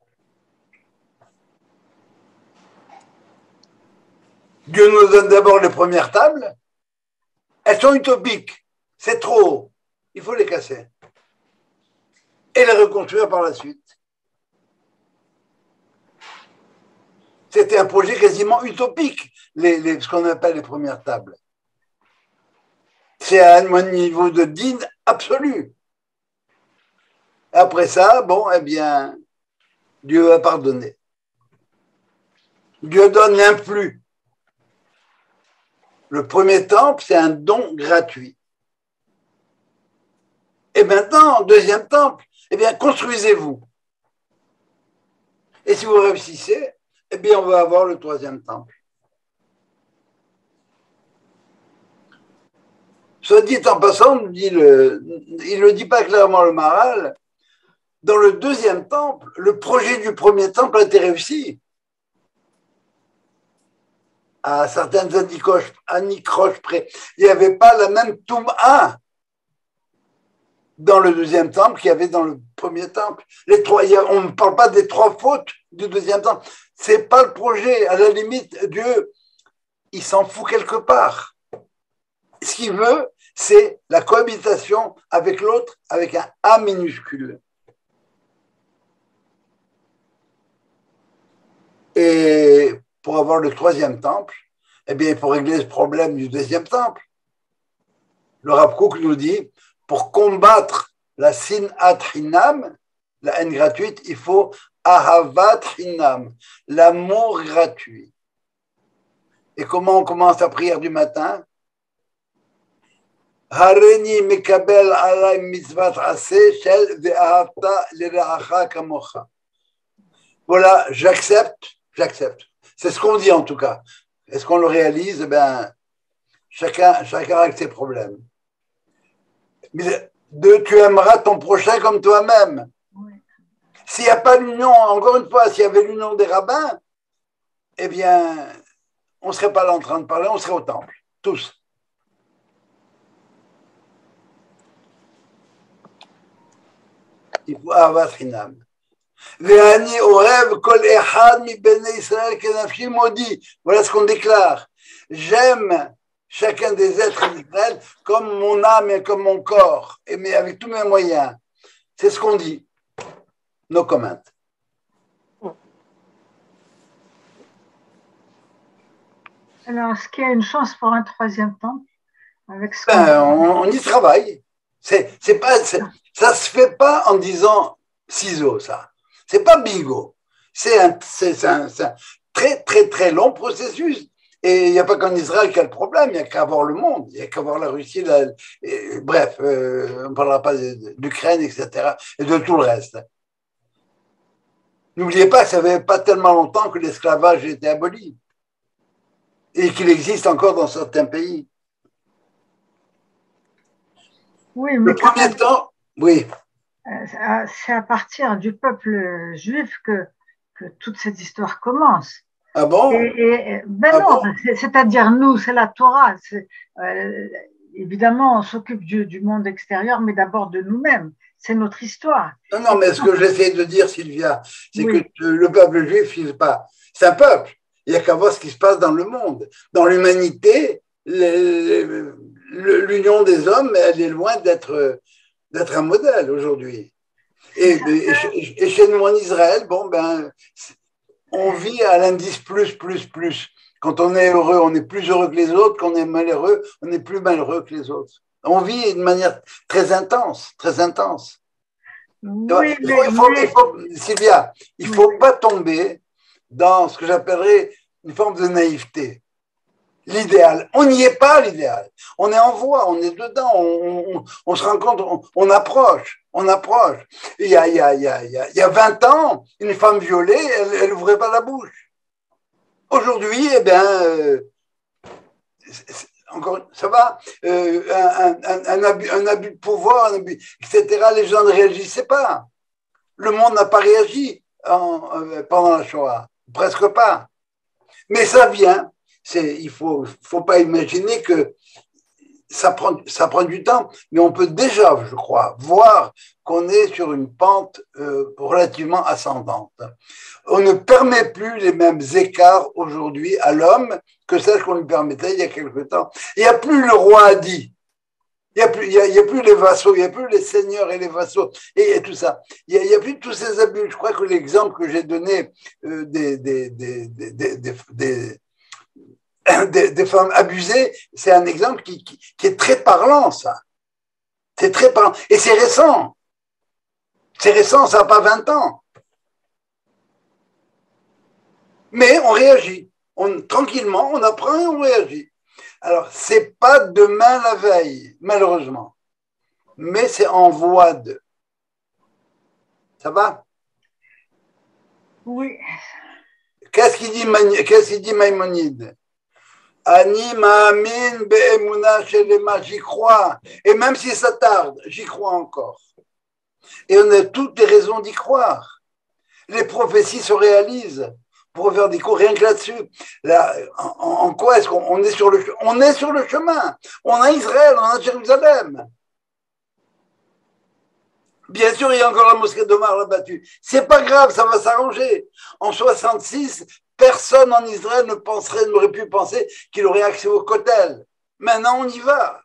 Dieu nous donne d'abord les premières tables. Elles sont utopiques. C'est trop haut. Il faut les casser. Et les reconstruire par la suite. C'était un projet quasiment utopique, les, les, ce qu'on appelle les premières tables. C'est à un niveau de din absolu. Après ça, bon, eh bien, Dieu a pardonné. Dieu donne l'influx. Le premier temple, c'est un don gratuit. Et maintenant, deuxième temple, eh bien, construisez-vous. Et si vous réussissez, eh bien, on va avoir le troisième temple. Soit dit en passant, dit le, il ne le dit pas clairement le Maharal, dans le deuxième temple, le projet du premier temple a été réussi. À certaines anicroches près. Il n'y avait pas la même Toum'a dans le deuxième temple qu'il y avait dans le premier temple. Les trois, on ne parle pas des trois fautes du deuxième temple. Ce n'est pas le projet. À la limite, Dieu, il s'en fout quelque part. Ce qu'il veut, c'est la cohabitation avec l'autre, avec un A minuscule. Et pour avoir le troisième temple, eh bien, il faut régler ce problème du deuxième temple. Le Rav Kook nous dit, pour combattre la sinat hinam, la haine gratuite, il faut ahavat hinam, l'amour gratuit. Et comment on commence la prière du matin? Hareni mekabel alay mitzvat aseh shel ve'ahavta l'iracha kamocha. Voilà, j'accepte, j'accepte. C'est ce qu'on dit en tout cas. Est-ce qu'on le réalise? Eh bien, chacun, chacun avec ses problèmes. Mais de, tu aimeras ton prochain comme toi-même. Oui. S'il n'y a pas l'union, encore une fois, s'il y avait l'union des rabbins, eh bien, on ne serait pas là en train de parler, on serait au temple, tous. Il faut avoir Hinam. Voilà ce qu'on déclare. J'aime chacun des êtres d'Israël comme mon âme et comme mon corps, et mais avec tous mes moyens. C'est ce qu'on dit. No comment. Alors, est-ce qu'il y a une chance pour un troisième temple avec ce ben, on, on y travaille. C'est, c'est pas, c'est, ça se fait pas en disant ciseaux, ça. C'est pas bingo. C'est un, c'est, c'est un, c'est un très, très, très long processus. Et il n'y a pas qu'en Israël qu'il y a le problème, il n'y a qu'à voir le monde, il n'y a qu'à voir la Russie, la, et, bref, euh, on ne parlera pas de, de, d'Ukraine, et cetera, et de tout le reste. N'oubliez pas que ça ne fait pas tellement longtemps que l'esclavage a été aboli et qu'il existe encore dans certains pays. Oui, mais le premier même, temps, oui. C'est à partir du peuple juif que, que toute cette histoire commence. Ah bon? Et, et, ben ah non, bon c'est-à-dire nous, c'est la Torah. C'est, euh, évidemment, on s'occupe du, du monde extérieur, mais d'abord de nous-mêmes. C'est notre histoire. Non, non, mais ce que j'essaie de dire, Sylvia, c'est oui. que le peuple juif, c'est pas, c'est un peuple. Il n'y a qu'à voir ce qui se passe dans le monde. Dans l'humanité, l'union des hommes, elle est loin d'être, d'être un modèle aujourd'hui. Et, et, et chez nous en Israël, bon, ben, on vit à l'indice plus, plus, plus. Quand on est heureux, on est plus heureux que les autres. Quand on est malheureux, on est plus malheureux que les autres. On vit de manière très intense, très intense. Oui, il, faut, il, faut, il faut, Sylvia, il ne faut oui. pas tomber dans ce que j'appellerais une forme de naïveté. L'idéal, on n'y est pas l'idéal. On est en voie, on est dedans, on, on, on se rencontre, on, on approche, on approche. Il y a, il y a, il y a, il y a vingt ans, une femme violée, elle n'ouvrait pas la bouche. Aujourd'hui, eh bien, euh, c'est, c'est, encore, ça va, euh, un, un, un, abus, un abus de pouvoir, un abus, et cetera. Les gens ne réagissaient pas. Le monde n'a pas réagi en, euh, pendant la Shoah, presque pas. Mais ça vient. C'est, il ne faut, faut pas imaginer que ça prend, ça prend du temps, mais on peut déjà, je crois, voir qu'on est sur une pente euh, relativement ascendante. On ne permet plus les mêmes écarts aujourd'hui à l'homme que celles qu'on lui permettait il y a quelque temps. Il n'y a plus le roi a dit. Il n'y a, plus, il y a, il y a plus les vassaux, il n'y a plus les seigneurs et les vassaux, et, et tout ça. Il n'y a, a plus tous ces abus. Je crois que l'exemple que j'ai donné euh, des, des, des, des, des, des, des Des, des femmes abusées, c'est un exemple qui, qui, qui est très parlant, ça. C'est très parlant. Et c'est récent. C'est récent, ça n'a pas vingt ans. Mais on réagit. On, tranquillement, on apprend et on réagit. Alors, c'est pas demain la veille, malheureusement. Mais c'est en voie de. Ça va? Oui. Qu'est-ce qu'il dit, qu'est-ce qu'il dit Maïmonide? Ani ma'amin be'emuna shelema, j'y crois. Et même si ça tarde, j'y crois encore. Et on a toutes les raisons d'y croire. Les prophéties se réalisent. Pour faire des cours, rien que là-dessus. Là, en, en quoi est-ce qu'on on est sur le on est sur le chemin? On a Israël, on a Jérusalem. Bien sûr, il y a encore la mosquée d'Omar là-bas. C'est pas grave, ça va s'arranger. En soixante-six, personne en Israël ne penserait, n'aurait pu penser qu'il aurait accès au Kotel. Maintenant, on y va.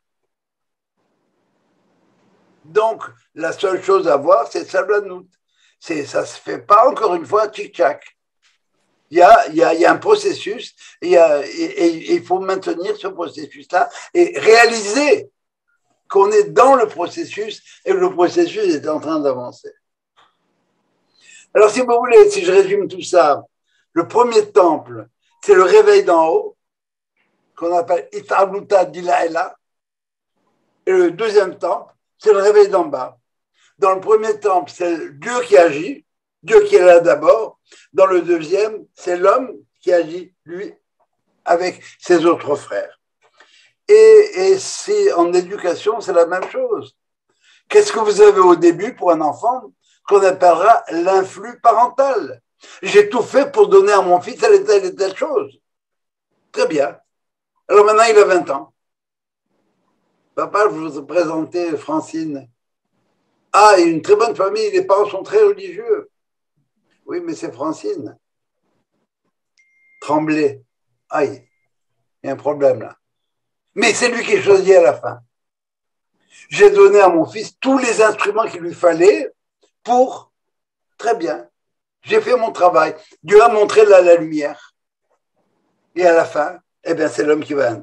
Donc, la seule chose à voir, c'est Sablanout. C'est, ça se fait pas, encore une fois, tchic-tchac. Il y a, il y a, il y a un processus et il, y a, et, et il faut maintenir ce processus-là et réaliser qu'on est dans le processus et que le processus est en train d'avancer. Alors, si vous voulez, si je résume tout ça, le premier temple, c'est le réveil d'en haut, qu'on appelle Itarluta Dilaela, et le deuxième temple, c'est le réveil d'en bas. Dans le premier temple, c'est Dieu qui agit, Dieu qui est là d'abord. Dans le deuxième, c'est l'homme qui agit, lui, avec ses autres frères. Et, et c'est, en éducation, c'est la même chose. Qu'est-ce que vous avez au début pour un enfant qu'on appellera l'influx parental? J'ai tout fait pour donner à mon fils telle et telle et telle chose. Très bien. Alors maintenant, il a vingt ans. Papa, je vous ai présenté Francine. Ah, il a une très bonne famille, les parents sont très religieux. Oui, mais c'est Francine. Tremblay. Aïe, il y a un problème là. Mais c'est lui qui choisit à la fin. J'ai donné à mon fils tous les instruments qu'il lui fallait pour, très bien, j'ai fait mon travail. Dieu a montré la, la lumière. Et à la fin, eh bien, c'est l'homme qui va.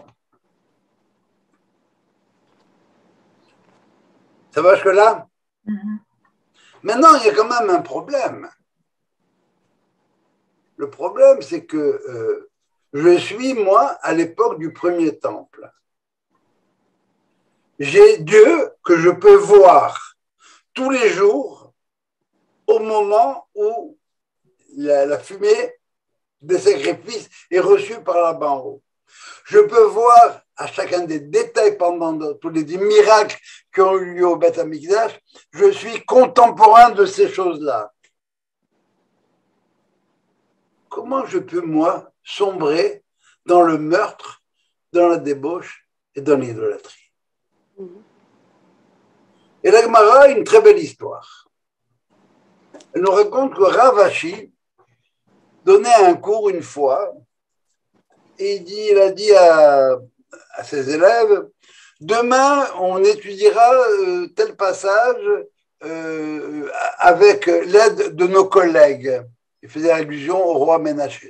Ça va jusque-là? Mm-hmm. Maintenant, il y a quand même un problème. Le problème, c'est que euh, je suis, moi, à l'époque du premier temple. J'ai Dieu que je peux voir tous les jours au moment où la, la fumée des sacrifices est reçue par là-bas en haut. Je peux voir à chacun des détails pendant tous les miracles qui ont eu lieu au Beth Amikdash, je suis contemporain de ces choses-là. Comment je peux, moi, sombrer dans le meurtre, dans la débauche et dans l'idolâtrie? Et la Gemara a une très belle histoire. Elle nous raconte que Rav Ashi donnait un cours une fois et il, dit, il a dit à, à ses élèves, demain on étudiera euh, tel passage euh, avec l'aide de nos collègues. Il faisait allusion au roi Ménaché.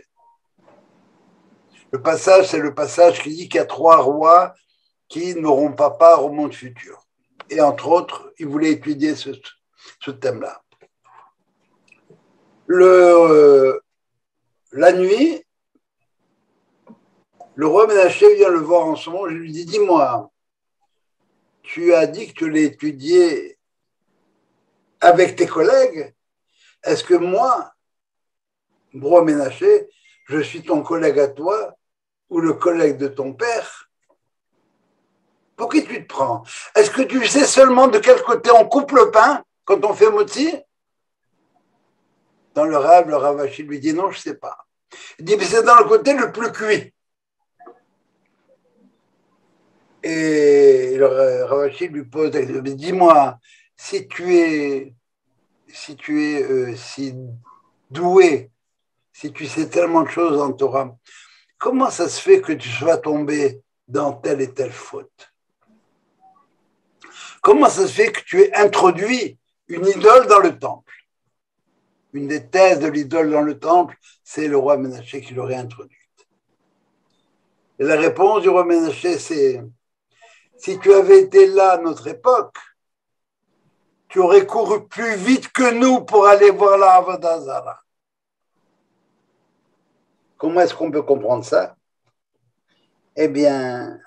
Le passage, c'est le passage qui dit qu'il y a trois rois qui n'auront pas part au monde futur. Et entre autres, il voulait étudier ce, ce thème-là. Le, la nuit, le roi Ménaché vient le voir en sommeil. Je lui dis, dis-moi, tu as dit que tu l'as étudié avec tes collègues. Est-ce que moi, roi Ménaché, je suis ton collègue à toi ou le collègue de ton père? Pour qui tu te prends? Est-ce que tu sais seulement de quel côté on coupe le pain quand on fait motzi? Dans le rêve, le Rav Ashi lui dit non, je ne sais pas. Il dit, mais c'est dans le côté le plus cuit. Et le Rav Ashi lui pose, dis-moi, si tu es, si tu es euh, si doué, si tu sais tellement de choses en Torah, comment ça se fait que tu sois tombé dans telle et telle faute? Comment ça se fait que tu aies introduit une idole dans le temple? Une des thèses de l'idole dans le temple, c'est le roi Ménaché qui l'aurait introduite. Et la réponse du roi Ménaché, c'est si tu avais été là à notre époque, tu aurais couru plus vite que nous pour aller voir la Avodah Zara. Comment est-ce qu'on peut comprendre ça? Eh bien,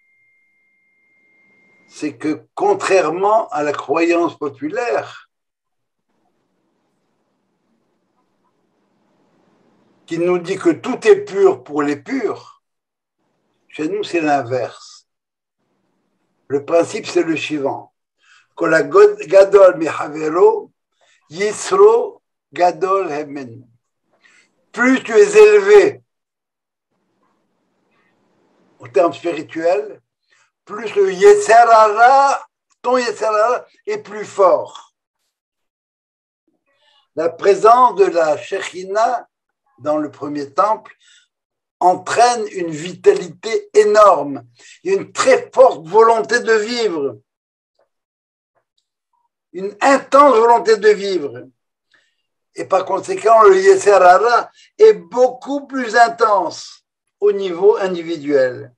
c'est que contrairement à la croyance populaire, qui nous dit que tout est pur pour les purs, chez nous c'est l'inverse. Le principe c'est le suivant. Kol gadol mihavero, yisro gadol hemen. Plus tu es élevé au terme spirituel, plus le Yetzer Hara, ton Yetzer Hara est plus fort. La présence de la Shekhinah dans le premier temple entraîne une vitalité énorme. Il y a une très forte volonté de vivre, une intense volonté de vivre. Et par conséquent, le Yetzer Hara est beaucoup plus intense au niveau individuel.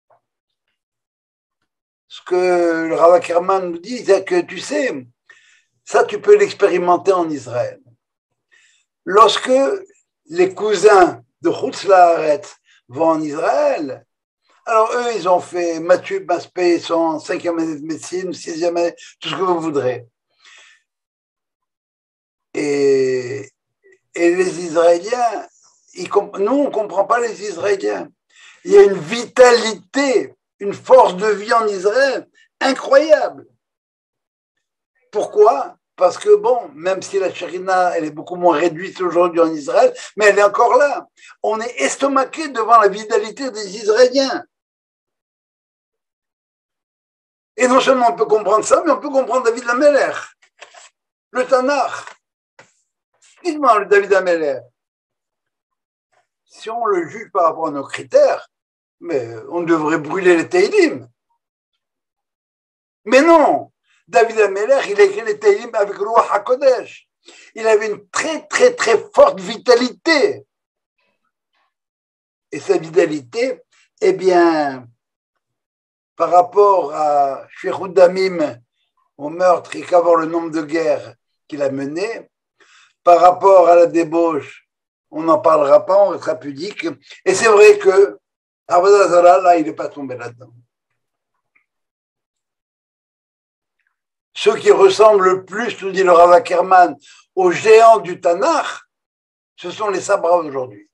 Ce que le Rav Ackerman nous dit, c'est que tu sais, ça tu peux l'expérimenter en Israël. Lorsque les cousins de Chutz La'aretz vont en Israël, alors eux, ils ont fait Mathieu Maspé, ils sont en cinquième année de médecine, sixième année, tout ce que vous voudrez. Et, et les Israéliens, ils, nous, on ne comprend pas les Israéliens. Il y a une vitalité, une force de vie en Israël incroyable. Pourquoi ? Parce que, bon, même si la Shérina, elle est beaucoup moins réduite aujourd'hui en Israël, mais elle est encore là. On est estomaqué devant la vitalité des Israéliens. Et non seulement on peut comprendre ça, mais on peut comprendre David Ameller, le Tanakh. Dites-moi, le David Ameller, si on le juge par rapport à nos critères, mais on devrait brûler les Teilim. Mais non, David Ameller, il a écrit les Teilim avec le Ruach HaKodesh. Il avait une très, très, très forte vitalité. Et sa vitalité, eh bien, par rapport à Shfichut Damim, au meurtre et qu'avoir le nombre de guerres qu'il a mené, par rapport à la débauche, on n'en parlera pas, on restera pudique. Et c'est vrai que Avodah Zarah, là, il n'est pas tombé là-dedans. Ceux qui ressemblent le plus, nous dit le Rav Ackerman, aux géants du Tanakh, ce sont les Sabras aujourd'hui.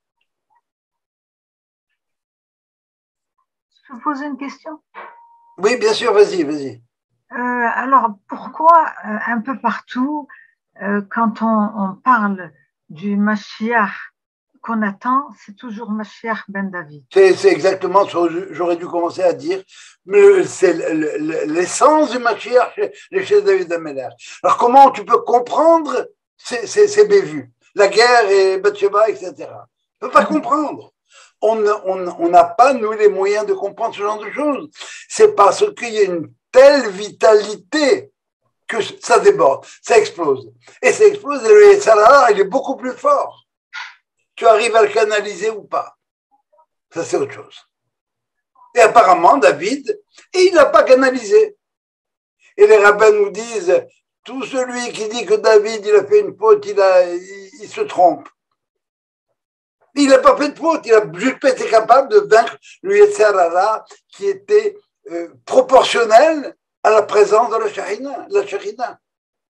Je peux poser une question ? Oui, bien sûr, vas-y, vas-y. Euh, alors, pourquoi euh, un peu partout, euh, quand on, on parle du Mashiach qu'on attend, c'est toujours Mashiach ben David? C'est, c'est exactement ce que j'aurais dû commencer à dire. Mais c'est l'essence du Mashiach chez, chez David Ameller. Alors, comment tu peux comprendre ces, ces, ces bévues, la guerre et Bathsheba, et cetera. Tu ne peux pas comprendre. On n'a on, on pas, nous, les moyens de comprendre ce genre de choses. C'est parce qu'il y a une telle vitalité que ça déborde, ça explose. Et ça explose, et le Yetzer Hara, il est beaucoup plus fort. Tu arrives à le canaliser ou pas. Ça, c'est autre chose. Et apparemment, David, il n'a pas canalisé. Et les rabbins nous disent, tout celui qui dit que David, il a fait une faute, il, a, il, il se trompe. Il n'a pas fait de faute, il a juste été capable de vaincre le Yetzer Hara qui était euh, proportionnel à la présence de la Shérina. La Shérina.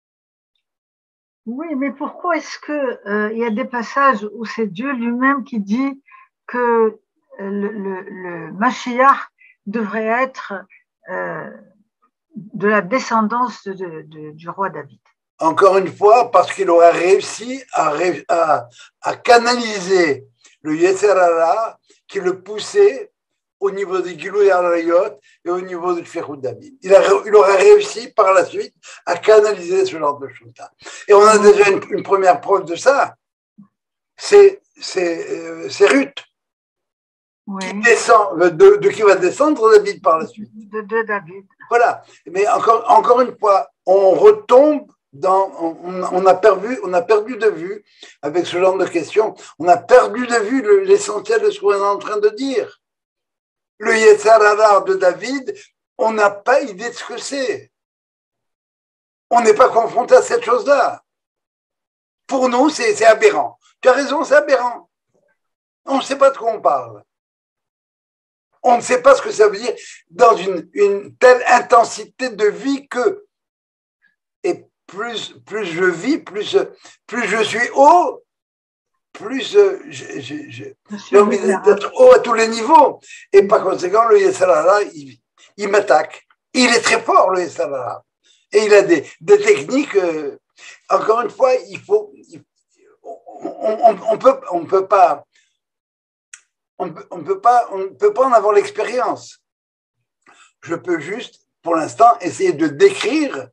Oui, mais pourquoi est-ce que euh, il y a des passages où c'est Dieu lui-même qui dit que le, le, le Mashiach devrait être euh, de la descendance de, de, du roi David? Encore une fois, parce qu'il aurait réussi à, à, à canaliser le Yetzer Hara qui le poussait au niveau de Gilui Arayot et au niveau de Shfichut Damim. Il, il aurait réussi par la suite à canaliser ce genre de choses-là. Et on a déjà une, une première preuve de ça. C'est, c'est, euh, c'est Ruth. Oui. Qui descend, de, de qui va descendre David par la suite. De, de David. Voilà. Mais encore, encore une fois, on retombe dans, on, on, a perdu, on a perdu de vue, avec ce genre de questions, on a perdu de vue le, l'essentiel de ce qu'on est en train de dire. Le Yetzer Hara de David, on n'a pas idée de ce que c'est. On n'est pas confronté à cette chose-là. Pour nous, c'est, c'est aberrant. Tu as raison, c'est aberrant. On ne sait pas de quoi on parle. On ne sait pas ce que ça veut dire dans une, une telle intensité de vie que, et plus, plus je vis, plus, plus je suis haut, plus euh, j'ai, j'ai, j'ai envie d'être haut à tous les niveaux. Et par conséquent, le Yetzer Hara, il, il m'attaque. Il est très fort, le Yetzer Hara. Et il a des, des techniques. Euh, encore une fois, il faut. Il, on, on, on peut, on peut pas. On ne on peut pas, on ne peut pas en avoir l'expérience. Je peux juste, pour l'instant, essayer de décrire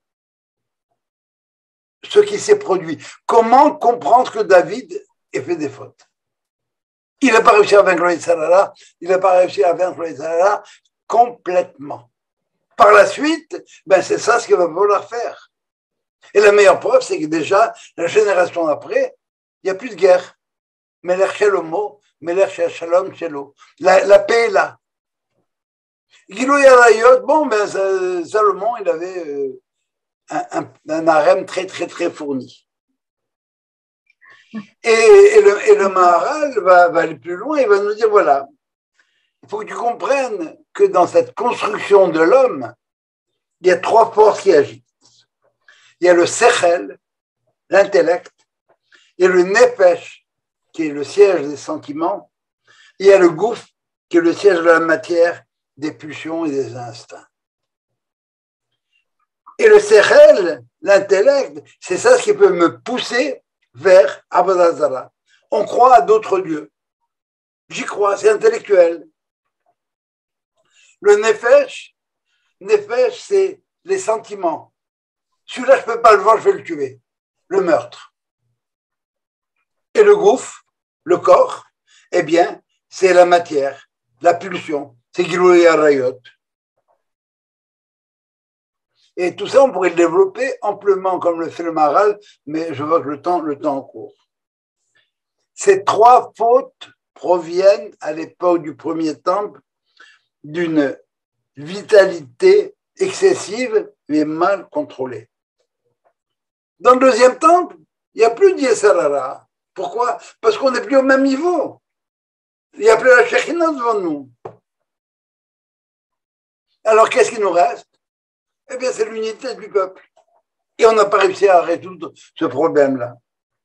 ce qui s'est produit. Comment comprendre que David ait fait des fautes? Il n'a pas réussi à vaincre le Yetzer Hara, il n'a pas réussi à vaincre le Yetzer Hara complètement. Par la suite, ben c'est ça ce qu'il va falloir faire. Et la meilleure preuve, c'est que déjà, la génération d'après, il n'y a plus de guerre. Melech Shelomo, Melech Shalom Shelo. La, la paix est là. Gilui Arayot, bon, ben, Salomon, il avait euh, un, un, un harem très, très, très fourni. Et, et, le, et le Maharal va, va aller plus loin, il va nous dire, voilà, il faut que tu comprennes que dans cette construction de l'homme, il y a trois forces qui agissent. Il y a le Sechel, l'intellect, il y a le Nefesh, qui est le siège des sentiments, et il y a le Gouf, qui est le siège de la matière, des pulsions et des instincts. Et le Sechel, l'intellect, c'est ça ce qui peut me pousser vers Avodah Zara. On croit à d'autres dieux. J'y crois, c'est intellectuel. Le Nefesh, Nefesh, c'est les sentiments. Celui-là, je ne peux pas le voir, je vais le tuer. Le meurtre. Et le Gouf, le corps, eh bien, c'est la matière, la pulsion. C'est Gilui Arayot. Et tout ça, on pourrait le développer amplement comme le fait le Maharal, mais je vois que le temps, le temps court. Ces trois fautes proviennent, à l'époque du premier temple, d'une vitalité excessive mais mal contrôlée. Dans le deuxième temple, il n'y a plus d'Yesarara. Pourquoi? Parce qu'on n'est plus au même niveau. Il n'y a plus la Shekhina devant nous. Alors, qu'est-ce qui nous reste? Eh bien, c'est l'unité du peuple. Et on n'a pas réussi à résoudre ce problème-là.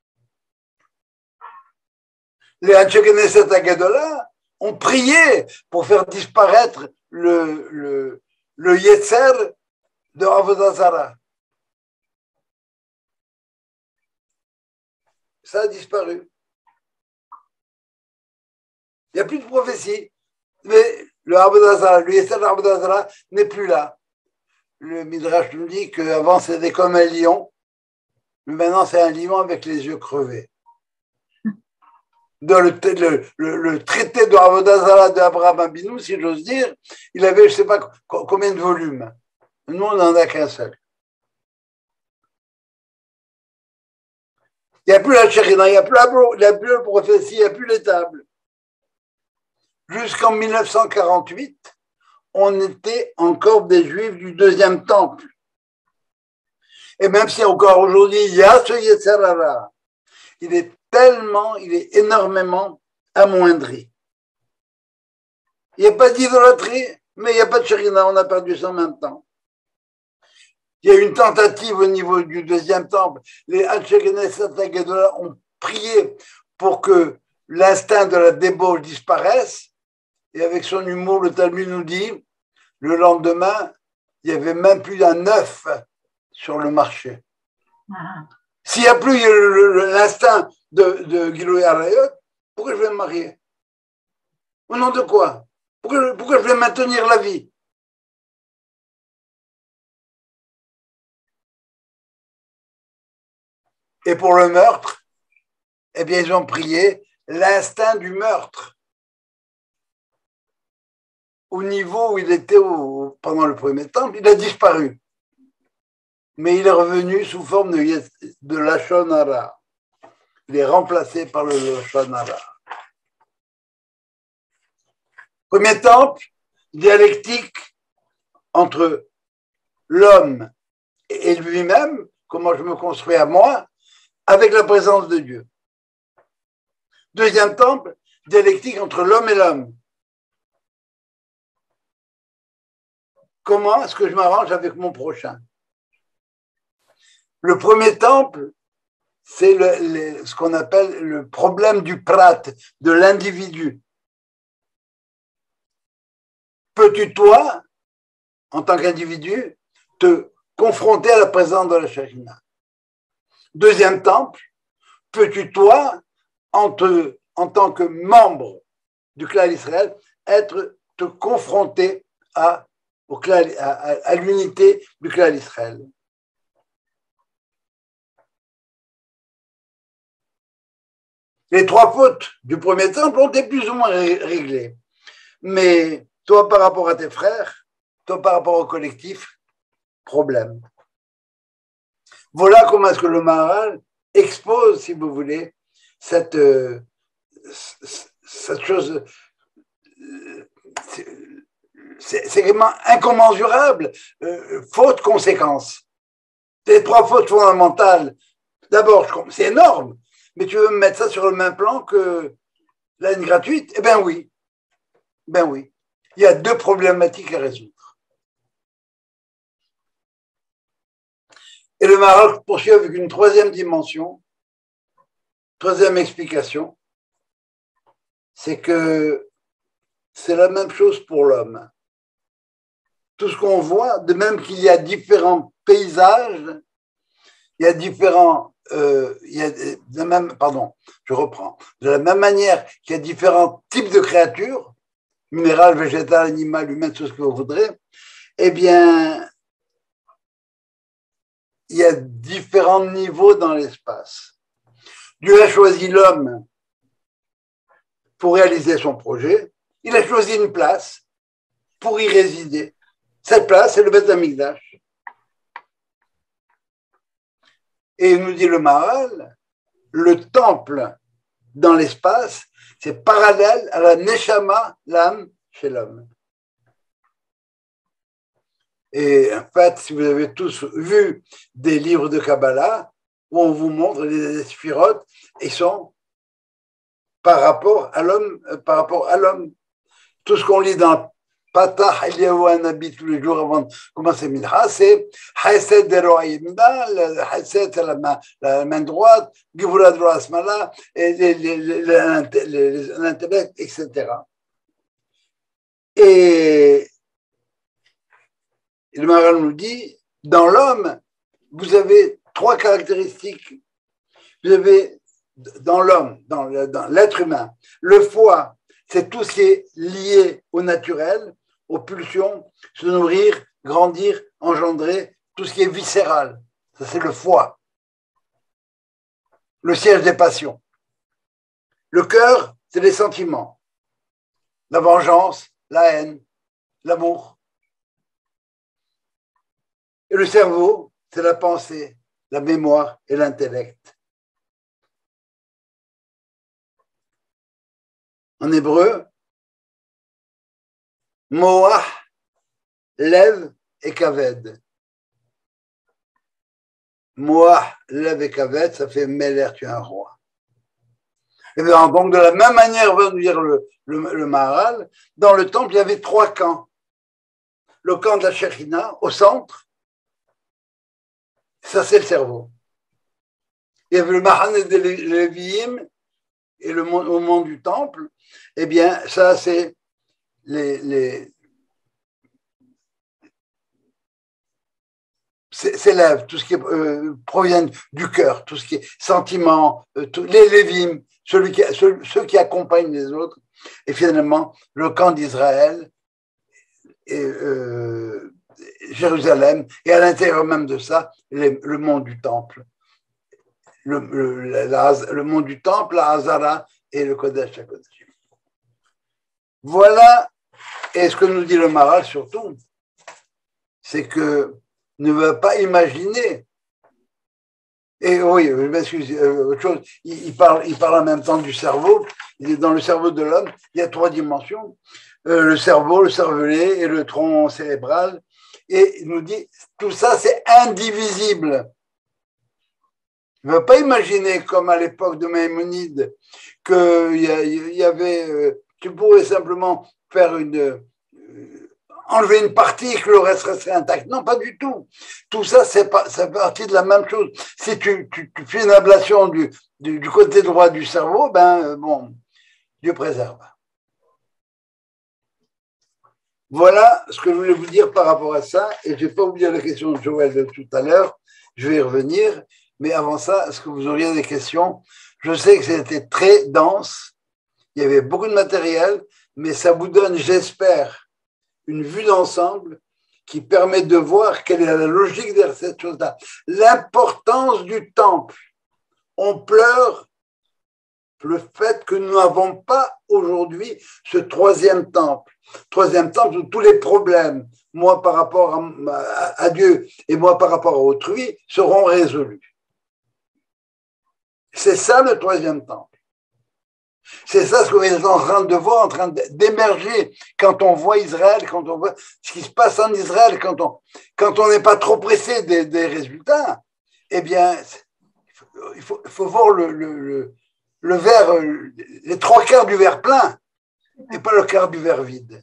Les Anshe Knesset Agadola ont prié pour faire disparaître le, le, le Yetzer de Avodah Zara. Ça a disparu. Il n'y a plus de prophétie. Mais le Avodah Zara, le Yetzer de Avodah Zara n'est plus là. Le Midrash nous dit qu'avant c'était comme un lion, mais maintenant c'est un lion avec les yeux crevés. Dans le, le, le, le traité de Avodah Zara d'Abraham Abinu, si j'ose dire, il avait je ne sais pas combien de volumes. Nous, on n'en a qu'un seul. Il n'y a plus la Shekhinah, il n'y a plus la prophétie, il n'y a plus les tables. Jusqu'en mille neuf cent quarante-huit, on était encore des Juifs du deuxième temple. Et même si encore aujourd'hui, il y a ce Yetzer Hara, il est tellement, il est énormément amoindri. Il n'y a pas d'idolâtrie, mais il n'y a pas de Shekhinah, on a perdu ça en même temps. Il y a eu une tentative au niveau du deuxième temple. Les Anshe Knesset Agadola ont prié pour que l'instinct de la débauche disparaisse. Et avec son humour, le Talmud nous dit, le lendemain, il n'y avait même plus d'un œuf sur le marché. Ah. S'il n'y a plus l'instinct de, de Gilui Arayot, pourquoi je vais me marier? Au nom de quoi? Pourquoi, pourquoi je vais maintenir la vie? Et pour le meurtre, eh bien, ils ont prié l'instinct du meurtre. Au niveau où il était au, pendant le premier temple, il a disparu. Mais il est revenu sous forme de, de Lashon Hara. Il est remplacé par le Lashon Hara. Premier temple, dialectique entre l'homme et lui-même, comment je me construis à moi, avec la présence de Dieu. Deuxième temple, dialectique entre l'homme et l'homme. Comment est-ce que je m'arrange avec mon prochain? Le premier temple, c'est le, le, ce qu'on appelle le problème du prat, de l'individu. Peux-tu, toi, en tant qu'individu, te confronter à la présence de la Shekhinah? Deuxième temple, peux-tu, toi, en, te, en tant que membre du clan d'Israël, être, te confronter à Au clan, à, à, à l'unité du clan d'Israël. Les trois fautes du premier temple ont été plus ou moins réglées. Mais toi, par rapport à tes frères, toi, par rapport au collectif, problème. Voilà comment est-ce que le Maharal expose, si vous voulez, cette, euh, cette chose, c'est vraiment incommensurable, euh, faute conséquence. Les trois fautes fondamentales, d'abord, c'est énorme, mais tu veux me mettre ça sur le même plan que la haine gratuite? Eh bien oui, ben oui, il y a deux problématiques à résoudre. Et le Maharal poursuit avec une troisième dimension, troisième explication, c'est que c'est la même chose pour l'homme. Tout ce qu'on voit, de même qu'il y a différents paysages, il y a différents, euh, il y a de même, pardon, je reprends, de la même manière qu'il y a différents types de créatures, minérales, végétales, animales, humaines, tout ce que vous voudrez, eh bien, il y a différents niveaux dans l'espace. Dieu a choisi l'homme pour réaliser son projet. Il a choisi une place pour y résider. Cette place, c'est le Beth Amikdash. Et il nous dit le Maharal, le temple dans l'espace, c'est parallèle à la Neshama, l'âme, chez l'homme. Et en fait, si vous avez tous vu des livres de Kabbalah, où on vous montre les sphirotes, ils sont par rapport à l'homme, par rapport à l'homme. Tout ce qu'on lit dans Patah Eliyahu Hanavi tous les jours avant de commencer Mincha, c'est Chesed Dero Yimda, Chesed c'est la main, la main droite, Gevura Dro Asmala, et l'intellect, et cetera. Et le Maharal nous dit, dans l'homme, vous avez trois caractéristiques. Vous avez dans l'homme, dans l'être humain, le foie, c'est tout ce qui est lié au naturel, aux pulsions, se nourrir, grandir, engendrer, tout ce qui est viscéral. Ça, c'est le foie. Le siège des passions. Le cœur, c'est les sentiments. La vengeance, la haine, l'amour. Et le cerveau, c'est la pensée, la mémoire et l'intellect. En hébreu, Moach, Lev et Kaved. Moach, Lev et Kaved, ça fait Meler, tu es un roi. Et bien, donc, de la même manière, va nous dire le, le, le Maharal, dans le temple, il y avait trois camps. Le camp de la Shekhinah, au centre, ça c'est le cerveau. Il y avait le Mahane des Lévi'im et le monde, au monde du temple, eh bien, ça c'est les, les s'élève, tout ce qui euh, provient du cœur, tout ce qui est sentiment, euh, tout, les Lévim, celui qui, ceux, ceux qui accompagnent les autres, et finalement le camp d'Israël et euh, Jérusalem, et à l'intérieur même de ça, les, le monde du temple, le, le, la, le monde du temple, la Hazara et le Kodesh HaKodashim. Voilà, et ce que nous dit le Maharal surtout, c'est que ne va pas imaginer. Et oui, je m'excuse, autre chose, il, il, parle, il parle en même temps du cerveau. Il est dans le cerveau de l'homme, il y a trois dimensions, euh, le cerveau, le cervelet et le tronc cérébral. Et il nous dit, tout ça, c'est indivisible. Il ne va pas imaginer, comme à l'époque de Maïmonide, qu'il y, y avait, euh, tu pourrais simplement faire une... Euh, enlever une partie et que le reste resterait intact. Non, pas du tout. Tout ça, c'est pas, ça fait partie de la même chose. Si tu, tu, tu fais une ablation du, du, du côté droit du cerveau, ben, euh, bon, Dieu préserve. Voilà ce que je voulais vous dire par rapport à ça. Et je n'ai pas oublié la question de Joël de tout à l'heure. Je vais y revenir. Mais avant ça, est-ce que vous auriez des questions? Je sais que c'était très dense. Il y avait beaucoup de matériel, mais ça vous donne, j'espère, une vue d'ensemble qui permet de voir quelle est la logique derrière cette chose-là. L'importance du temple. On pleure le fait que nous n'avons pas aujourd'hui ce troisième temple. Troisième temple où tous les problèmes, moi par rapport à, à Dieu et moi par rapport à autrui, seront résolus. C'est ça le troisième temple. C'est ça ce qu'on est en train de voir, en train d'émerger quand on voit Israël, quand on voit ce qui se passe en Israël, quand on quand on n'est pas trop pressé des, des résultats. Eh bien, il faut, il faut voir le, le, le, le verre, les trois quarts du verre plein, et pas le quart du verre vide.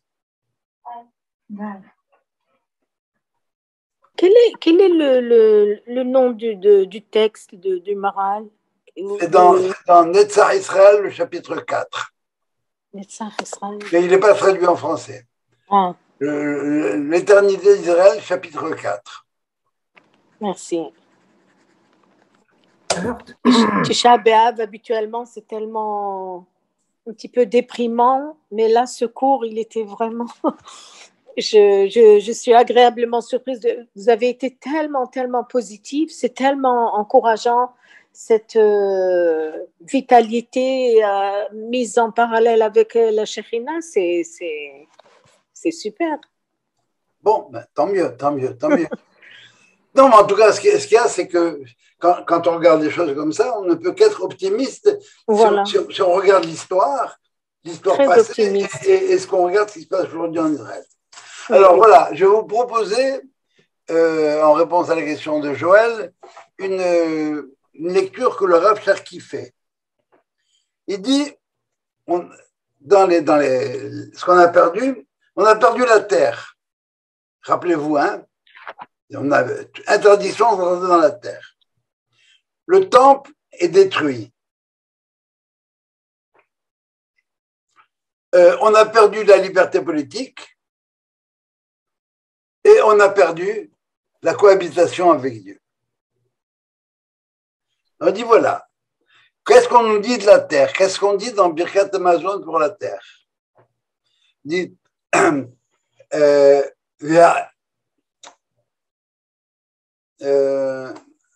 Quel est, quel est le, le, le nom du, de, du texte de, du Maral? C'est dans, dans Netzach Israël, le chapitre quatre. Netzach Israël. Mais il n'est pas traduit en français. Ah. L'éternité d'Israël, chapitre quatre. Merci. Tisha B'Av, habituellement, c'est tellement un petit peu déprimant, mais là, ce cours, il était vraiment... je, je, je suis agréablement surprise. De... Vous avez été tellement, tellement positif, c'est tellement encourageant, cette euh, vitalité euh, mise en parallèle avec la Shekhinah, c'est, c'est, c'est super. Bon, ben, tant mieux, tant mieux, tant mieux. Non, mais en tout cas, ce qu'il y a, c'est que quand, quand on regarde des choses comme ça, on ne peut qu'être optimiste. Voilà. Si, on, si on regarde l'histoire, l'histoire Très passée, optimiste. et, et, et ce qu'on regarde, ce qui se passe aujourd'hui en Israël. Alors oui. Voilà, je vais vous proposer, euh, en réponse à la question de Joël, une, une lecture que le Rav Cherki fait. Il dit, on, dans, les, dans les, ce qu'on a perdu, on a perdu la terre. Rappelez-vous, hein? On a interdiction de rentrer dans la terre. Le temple est détruit. Euh, on a perdu la liberté politique et on a perdu la cohabitation avec Dieu. On dit voilà, qu'est-ce qu'on nous dit de la terre? Qu'est-ce qu'on dit dans Birkat Hamazon pour la terre? On dit euh, Euh,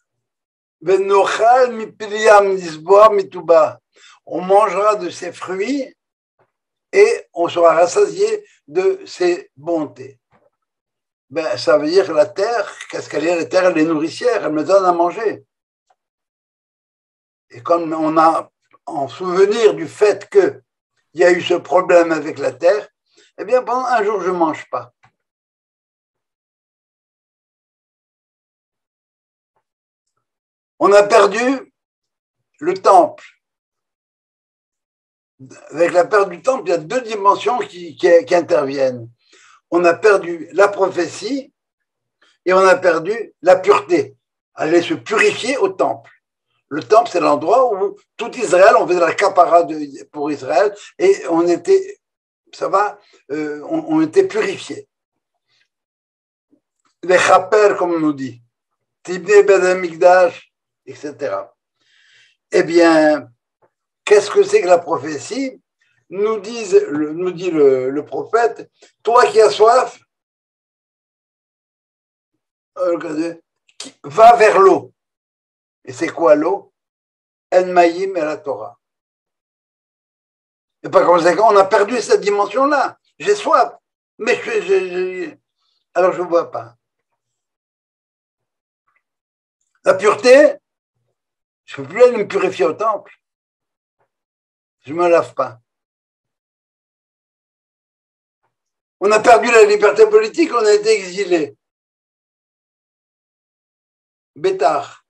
on mangera de ses fruits et on sera rassasié de ses bontés. Ben, ça veut dire que la terre, qu'est-ce qu'elle est? La terre, elle est nourricière, elle me donne à manger. Et comme on a en souvenir du fait qu'il y a eu ce problème avec la terre, eh bien pendant un jour, je ne mange pas. On a perdu le temple. Avec la perte du temple, il y a deux dimensions qui, qui, qui interviennent. On a perdu la prophétie et on a perdu la pureté. Aller se purifier au temple. Le temple, c'est l'endroit où tout Israël, on faisait la kapara de, pour Israël et on était, ça va, euh, on, on était purifiés. Les chaper, comme on nous dit. Tibné ben Amikdash, et cetera. Eh bien, qu'est-ce que c'est que la prophétie? Nous, disent, nous dit le, le prophète, toi qui as soif, va vers l'eau. Et c'est quoi l'eau? En Maïm et la Torah. Et par conséquent, on a perdu cette dimension-là. J'ai soif, mais je, je, je, alors je ne bois pas. La pureté, je ne peux plus aller me purifier au temple. Je ne me lave pas. On a perdu la liberté politique, on a été exilé. Bétard.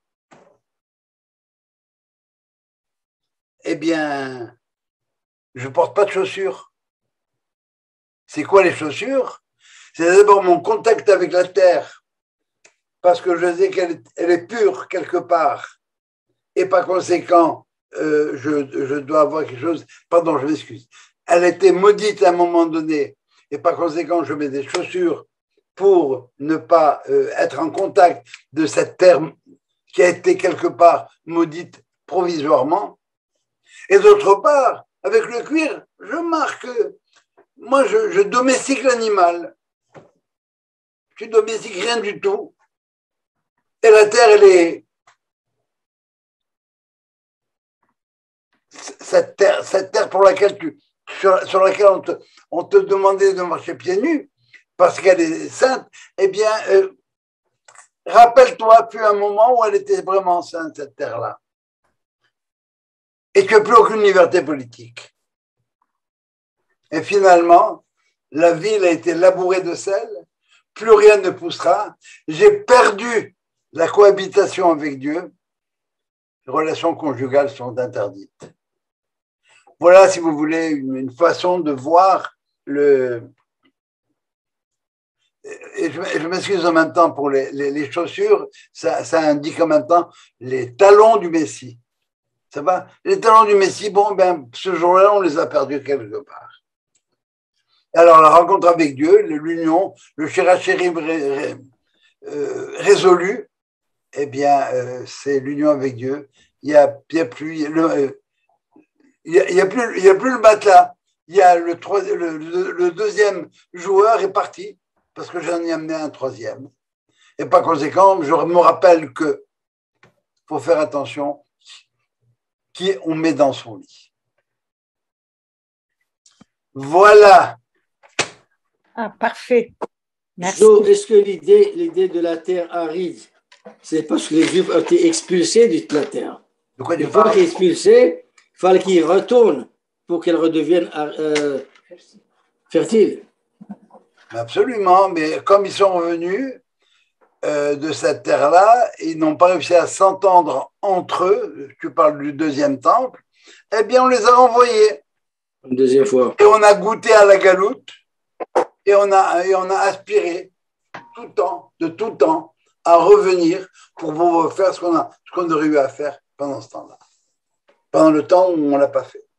Eh bien, je ne porte pas de chaussures. C'est quoi les chaussures? C'est d'abord mon contact avec la terre, parce que je sais qu'elle elle est pure quelque part. Et par conséquent, euh, je, je dois avoir quelque chose, pardon, je m'excuse, elle était maudite à un moment donné, et par conséquent, je mets des chaussures pour ne pas euh, être en contact de cette terre qui a été quelque part maudite provisoirement. Et d'autre part, avec le cuir, je marque, moi je, je domestique l'animal, je domestique rien du tout, et la terre, elle est... Cette terre, cette terre pour laquelle tu, sur, sur laquelle on te, on te demandait de marcher pieds nus, parce qu'elle est sainte, eh bien, euh, rappelle-toi, puis un moment où elle était vraiment sainte, cette terre-là. Et tu n'as plus aucune liberté politique. Et finalement, la ville a été labourée de sel, plus rien ne poussera. J'ai perdu la cohabitation avec Dieu. Les relations conjugales sont interdites. Voilà, si vous voulez, une, une façon de voir le... Et je, je m'excuse en même temps pour les, les, les chaussures, ça, ça indique en même temps les talons du Messie. Ça va? Les talons du Messie, bon, ben, ce jour-là, on les a perdus quelque part. Alors, la rencontre avec Dieu, l'union, le chérachérim ré, ré, euh, résolu, eh bien, euh, c'est l'union avec Dieu. Il n'y a, il y a plus le, euh, il y a, il y a plus, il y a plus le matelas. Il y a le, le, le, le deuxième joueur est parti parce que j'en ai amené un troisième. Et par conséquent, je me rappelle que faut faire attention qui on met dans son lit. Voilà. Ah, parfait. Merci. Jo, est-ce que l'idée, l'idée de la terre aride, c'est parce que les Juifs ont été expulsés de la terre? De quoi tu Une fois parles? qu'ils sont expulsés, il fallait qu'ils retournent pour qu'elle redevienne euh, fertile. Absolument, mais comme ils sont revenus euh, de cette terre-là, ils n'ont pas réussi à s'entendre entre eux, tu parles du deuxième temple, eh bien on les a renvoyés. Une deuxième fois. Et on a goûté à la galoute, et on a, et on a aspiré tout le temps, de tout temps, à revenir pour pouvoir faire ce qu'on a, ce qu'on aurait eu à faire pendant ce temps-là. Pendant le temps où on ne l'a pas fait.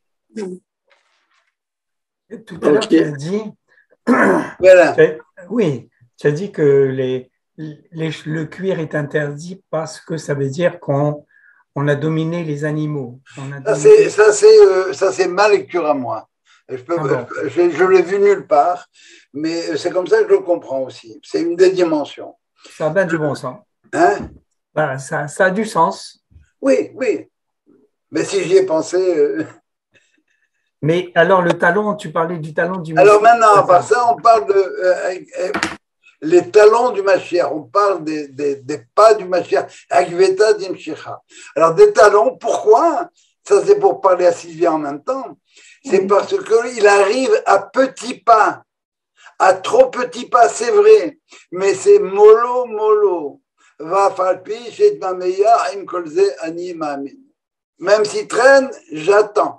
Tout à l'heure, Ok. tu as dit, Voilà. tu as- oui, tu as dit que les, les- le cuir est interdit parce que ça veut dire qu'on on a dominé les animaux. On a Ça, dominé- c'est, ça, c'est, euh, ça, c'est ma lecture à moi. Je, peux, Ah bon. je, je l'ai vu nulle part, mais c'est comme ça que je le comprends aussi. C'est une des dimensions. Ça a bien du bon sens. Hein? Voilà, ça, ça a du sens. Oui, oui. Mais si j'y ai pensé. euh, Mais alors, le talon, tu parlais du talon du Alors Messie. maintenant, par ça, on parle de euh, euh, les talons du Mashiach. On parle des, des, des pas du Mashiach. Agveta d'Imshicha. Alors, des talons, pourquoi? Ça, c'est pour parler à Sylvia en même temps. C'est Oui. parce qu'il arrive à petits pas. À trop petits pas, c'est vrai. Mais c'est mollo, mollo. Va falpi, chez ma meilleure, im kolze, ani ma'amin. Même s'il traîne, j'attends.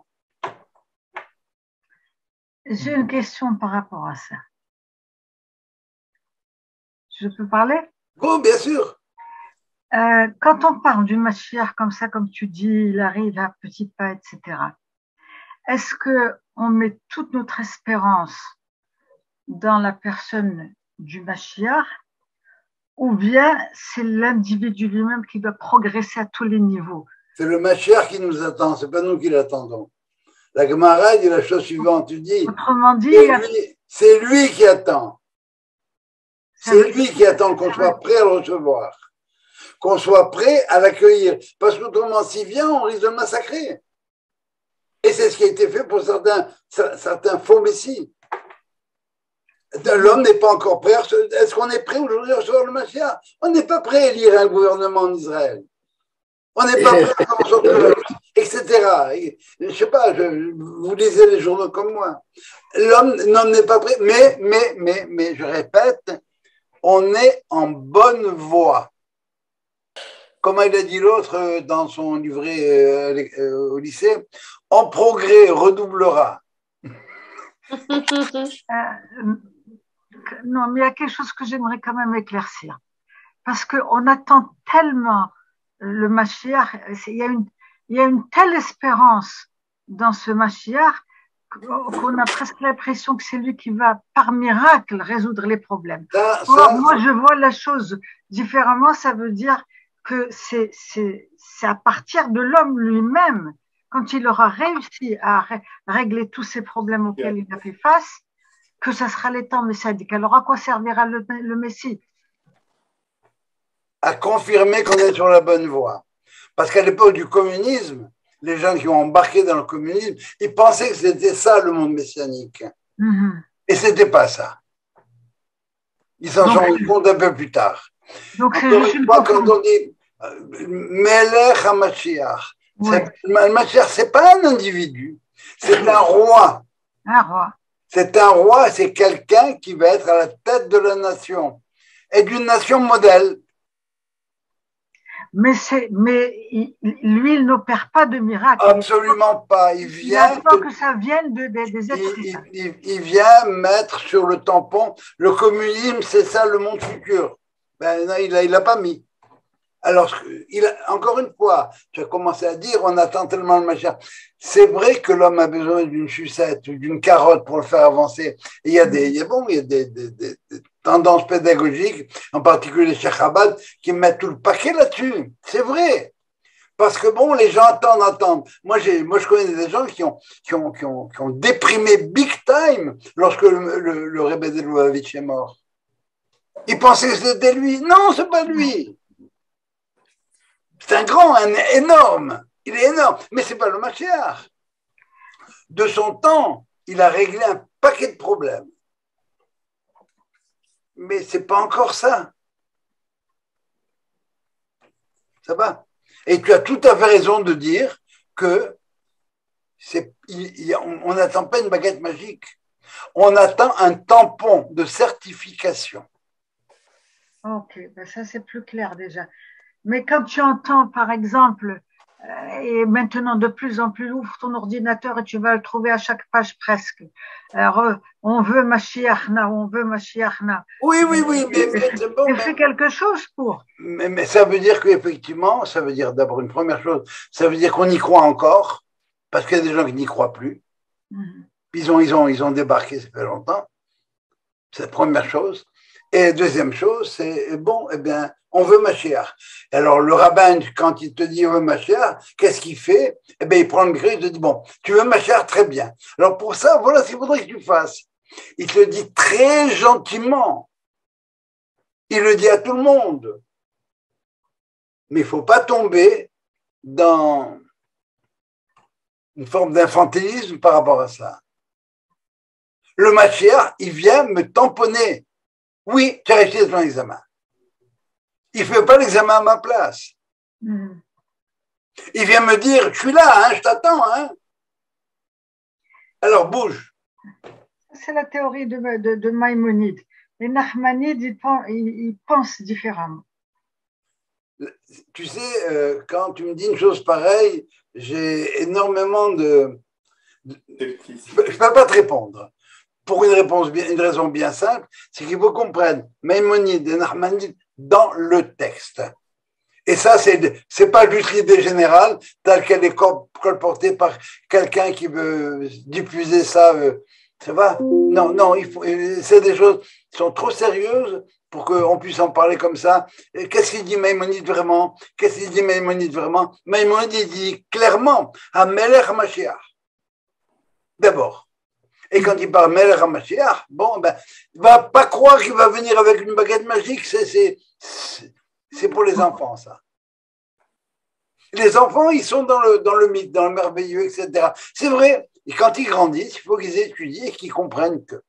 J'ai une question par rapport à ça. Je peux parler? Bon, bien sûr. Euh, quand on parle du Mashiach comme ça, comme tu dis, il arrive à petits pas, et cetera. Est-ce que on met toute notre espérance dans la personne du Mashiach, ou bien c'est l'individu lui-même qui doit progresser à tous les niveaux? C'est le Mashiach qui nous attend, c'est pas nous qui l'attendons. La Gemara dit la chose suivante, tu dis, Autrement dit, c'est lui, c'est lui qui attend. ça C'est veut- lui qui attend qu'on soit prêt à le recevoir, qu'on soit prêt à l'accueillir. Parce qu'autrement, s'il vient, on risque de le massacrer. Et c'est ce qui a été fait pour certains, certains faux messies. L'homme n'est pas encore prêt. à rece- Est-ce qu'on est prêt aujourd'hui à recevoir le Mashiach? On n'est pas prêt à élire un gouvernement en Israël. On n'est pas prêt à faire en sorte que, et cetera. Et, je sais pas, je, vous lisez les journaux comme moi. L'homme l'homme n'est pas prêt, mais, mais, mais, mais, je répète, on est en bonne voie. Comme il a dit l'autre dans son livret euh, euh, au lycée, en progrès redoublera. Euh, non, mais il y a quelque chose que j'aimerais quand même éclaircir. Parce qu'on attend tellement le Mashiach, il y a une, il y a une telle espérance dans ce Mashiach qu'on a presque l'impression que c'est lui qui va, par miracle, résoudre les problèmes. Ça, Or, ça, moi, je vois la chose différemment. Ça veut dire que c'est, c'est, c'est à partir de l'homme lui-même, quand il aura réussi à ré- régler tous ces problèmes auxquels il a fait face, que ça sera les temps messianiques. Alors, à quoi servira le, le Messie? à confirmer qu'on est sur la bonne voie. Parce qu'à l'époque du communisme, les gens qui ont embarqué dans le communisme, ils pensaient que c'était ça le monde messianique. Mhm. Et c'était pas ça. Ils s'en Donc, sont rendus compte un peu plus tard. Donc, c'est Encore juste une une fois, quand confusion. on dit euh, Melech HaMashiach, Ouais, c'est- le Mashiach, c'est pas un individu, c'est un roi. un roi. C'est un roi, c'est quelqu'un qui va être à la tête de la nation et d'une nation modèle. Mais, c'est, mais il, lui, il n'opère pas de miracle. Absolument il pas. Il vient. Il attend que ça vienne de, de, des êtres il, humains. Il, il vient mettre sur le tampon le communisme, c'est ça le monde futur. Ben non, il l'a il a pas mis. Alors, il a, encore une fois, tu as commencé à dire, on attend tellement le machin. C'est vrai que l'homme a besoin d'une sucette ou d'une carotte pour le faire avancer. Et il y a des, il y a, bon, il y a des, des, des, des tendances pédagogiques, en particulier les Cheikh Chabad, qui mettent tout le paquet là-dessus. C'est vrai. Parce que bon, les gens attendent, attendent. Moi, j'ai, moi, je connais des gens qui ont, qui ont, qui ont, qui ont déprimé big time lorsque le, le, le Rebbe de Lubavitch est mort. Ils pensaient que c'était lui. Non, c'est pas lui. C'est un grand, un énorme. Il est énorme. Mais c'est pas le Mashiach. De son temps, il a réglé un paquet de problèmes. Mais c'est pas encore ça. Ça va? Et tu as tout à fait raison de dire que c'est, il, il, on n'attend pas une baguette magique. On attend un tampon de certification. Ok, ben ça c'est plus clair déjà. Mais quand tu entends, par exemple, euh, et maintenant de plus en plus, ouvre ton ordinateur et tu vas le trouver à chaque page presque. Alors, euh, on veut Mashiachna, on veut Mashiachna. Oui, oui, oui, mais, mais c'est bon. Et mais, fais quelque chose pour. Mais, mais ça veut dire qu'effectivement, ça veut dire d'abord une première chose, ça veut dire qu'on y croit encore, parce qu'il y a des gens qui n'y croient plus. Mm-hmm. Ils ont, ils ont, ils ont débarqué, ça fait longtemps. C'est la première chose. Et deuxième chose, c'est, bon, eh bien, on veut Mashiach. Alors, le rabbin, quand il te dit on veut Mashiach, qu'est-ce qu'il fait? Eh bien, il prend le gré, il te dit, bon, tu veux Mashiach, très bien. Alors, pour ça, voilà ce qu'il faudrait que tu fasses. Il te le dit très gentiment. Il le dit à tout le monde. Mais il ne faut pas tomber dans une forme d'infantilisme par rapport à ça. Le Mashiach, il vient me tamponner. Oui, tu as réussi ton examen. Il ne fait pas l'examen à ma place. Mm. Il vient me dire, je suis là, hein, je t'attends. Hein. Alors, bouge. C'est la théorie de, de, de Maïmonide. Les Nachmanides, ils, ils pensent différemment. Tu sais, euh, quand tu me dis une chose pareille, j'ai énormément de... de je ne peux pas te répondre. Pour une, réponse bien, une raison bien simple, c'est qu'il faut qu'on prenne Maïmonide et Nachmanides dans le texte. Et ça, c'est c'est pas juste l'idée générale, telle qu'elle est colportée par quelqu'un qui veut diffuser ça, euh, ça va? Non, non, il faut, c'est des choses qui sont trop sérieuses pour qu'on puisse en parler comme ça. Qu'est-ce qu'il dit Maïmonide vraiment? Qu'est-ce qu'il dit Maïmonide vraiment? Maïmonide dit clairement, Hamelech HaMashiach. D'abord. Et quand il parle Melech HaMashiach, bon, ben, il ne va pas croire qu'il va venir avec une baguette magique, c'est, c'est, c'est pour les enfants, ça. Les enfants, ils sont dans le, dans le mythe, dans le merveilleux, et cetera. C'est vrai, et quand ils grandissent, il faut qu'ils étudient et qu'ils comprennent que.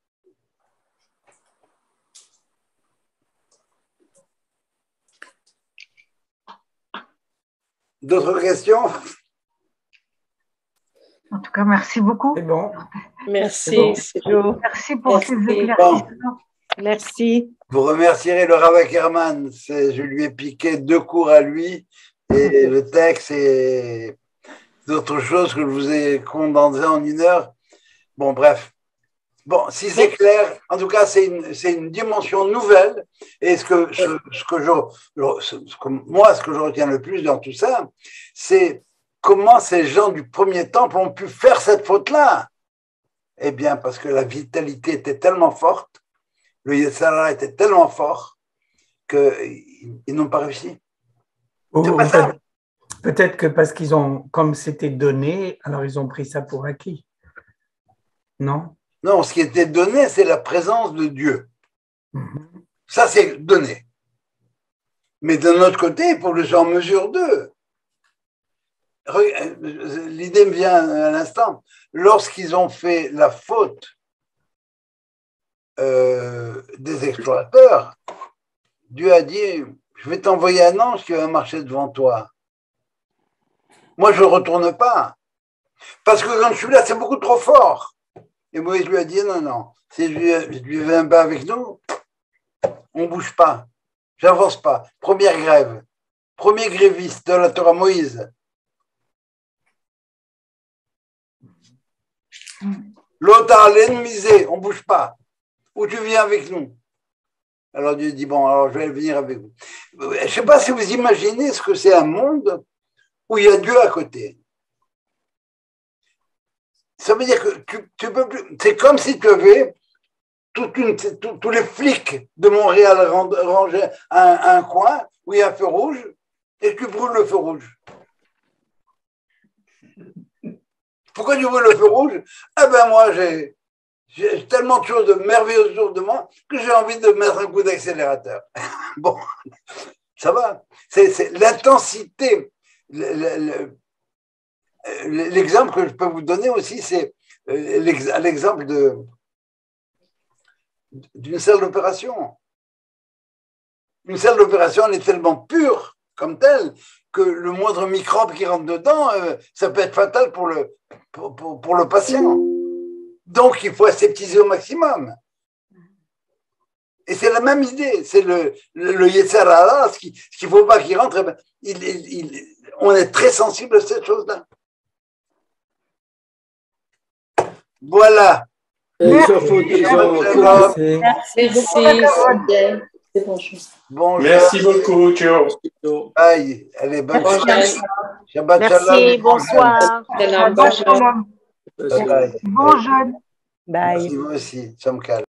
D'autres questions? En tout cas, merci beaucoup. C'est bon. Merci, bon. c'est beau. Merci pour Merci. ces éclaircissements. Merci. Vous remercierez le Rav Ackerman. Je lui ai piqué deux cours à lui et le texte et d'autres choses que je vous ai condensées en une heure. Bon, bref. Bon, si c'est clair, en tout cas, c'est une, c'est une dimension nouvelle. Et ce que, ce, ce que je, ce que, moi, ce que je retiens le plus dans tout ça, c'est comment ces gens du premier temple ont pu faire cette faute-là. Eh bien, parce que la vitalité était tellement forte, le Yetzirah était tellement fort qu'ils n'ont pas réussi. Oh, c'est pas ça. Peut-être que parce qu'ils ont, comme c'était donné, alors ils ont pris ça pour acquis. Non? Non, ce qui était donné, c'est la présence de Dieu. Mm-hmm. Ça, c'est donné. Mais d'un autre côté, il faut que je sois en mesure d'eux. L'idée me vient à l'instant. Lorsqu'ils ont fait la faute euh, des explorateurs, Dieu a dit, je vais t'envoyer un ange qui va marcher devant toi. Moi, je ne retourne pas. Parce que quand je suis là, c'est beaucoup trop fort. Et Moïse lui a dit, non, non, si je ne viens pas avec nous, on ne bouge pas, j'avance pas. Première grève, premier gréviste de la Torah, Moïse. L'autre a l'ennemi, on ne bouge pas. Ou tu viens avec nous. Alors Dieu dit, bon, alors je vais venir avec vous. Je ne sais pas si vous imaginez ce que c'est un monde où il y a Dieu à côté. Ça veut dire que tu, tu peux plus. C'est comme si tu avais toute une, tout, tous les flics de Montréal rangés à un, un coin où il y a un feu rouge et tu brûles le feu rouge. Pourquoi tu brûles le feu rouge? Eh ben moi, j'ai, j'ai tellement de choses merveilleuses autour de moi que j'ai envie de mettre un coup d'accélérateur. Bon, ça va. C'est, c'est l'intensité. Le, le, le, l'exemple que je peux vous donner aussi, c'est l'exemple de, d'une salle d'opération. Une salle d'opération, elle est tellement pure comme telle que le moindre microbe qui rentre dedans, euh, ça peut être fatal pour le, pour, pour, pour le patient. Donc, il faut aseptiser au maximum. Et c'est la même idée, c'est le, le, le Yetzer Hara, ce qu'il ce qu'il ne faut pas qu'il rentre, eh ben, il, il, il, on est très sensible à cette chose-là. Voilà. Merci. Merci. Merci. C'est bon, je... Bonjour. Merci beaucoup, ciao. Aïe, allez, bonne Merci. Shabbat Merci, shalom. bonsoir. Salam. Shabbat shalom. Bye bye. Bon jeûne. Merci, vous aussi, Shamkal.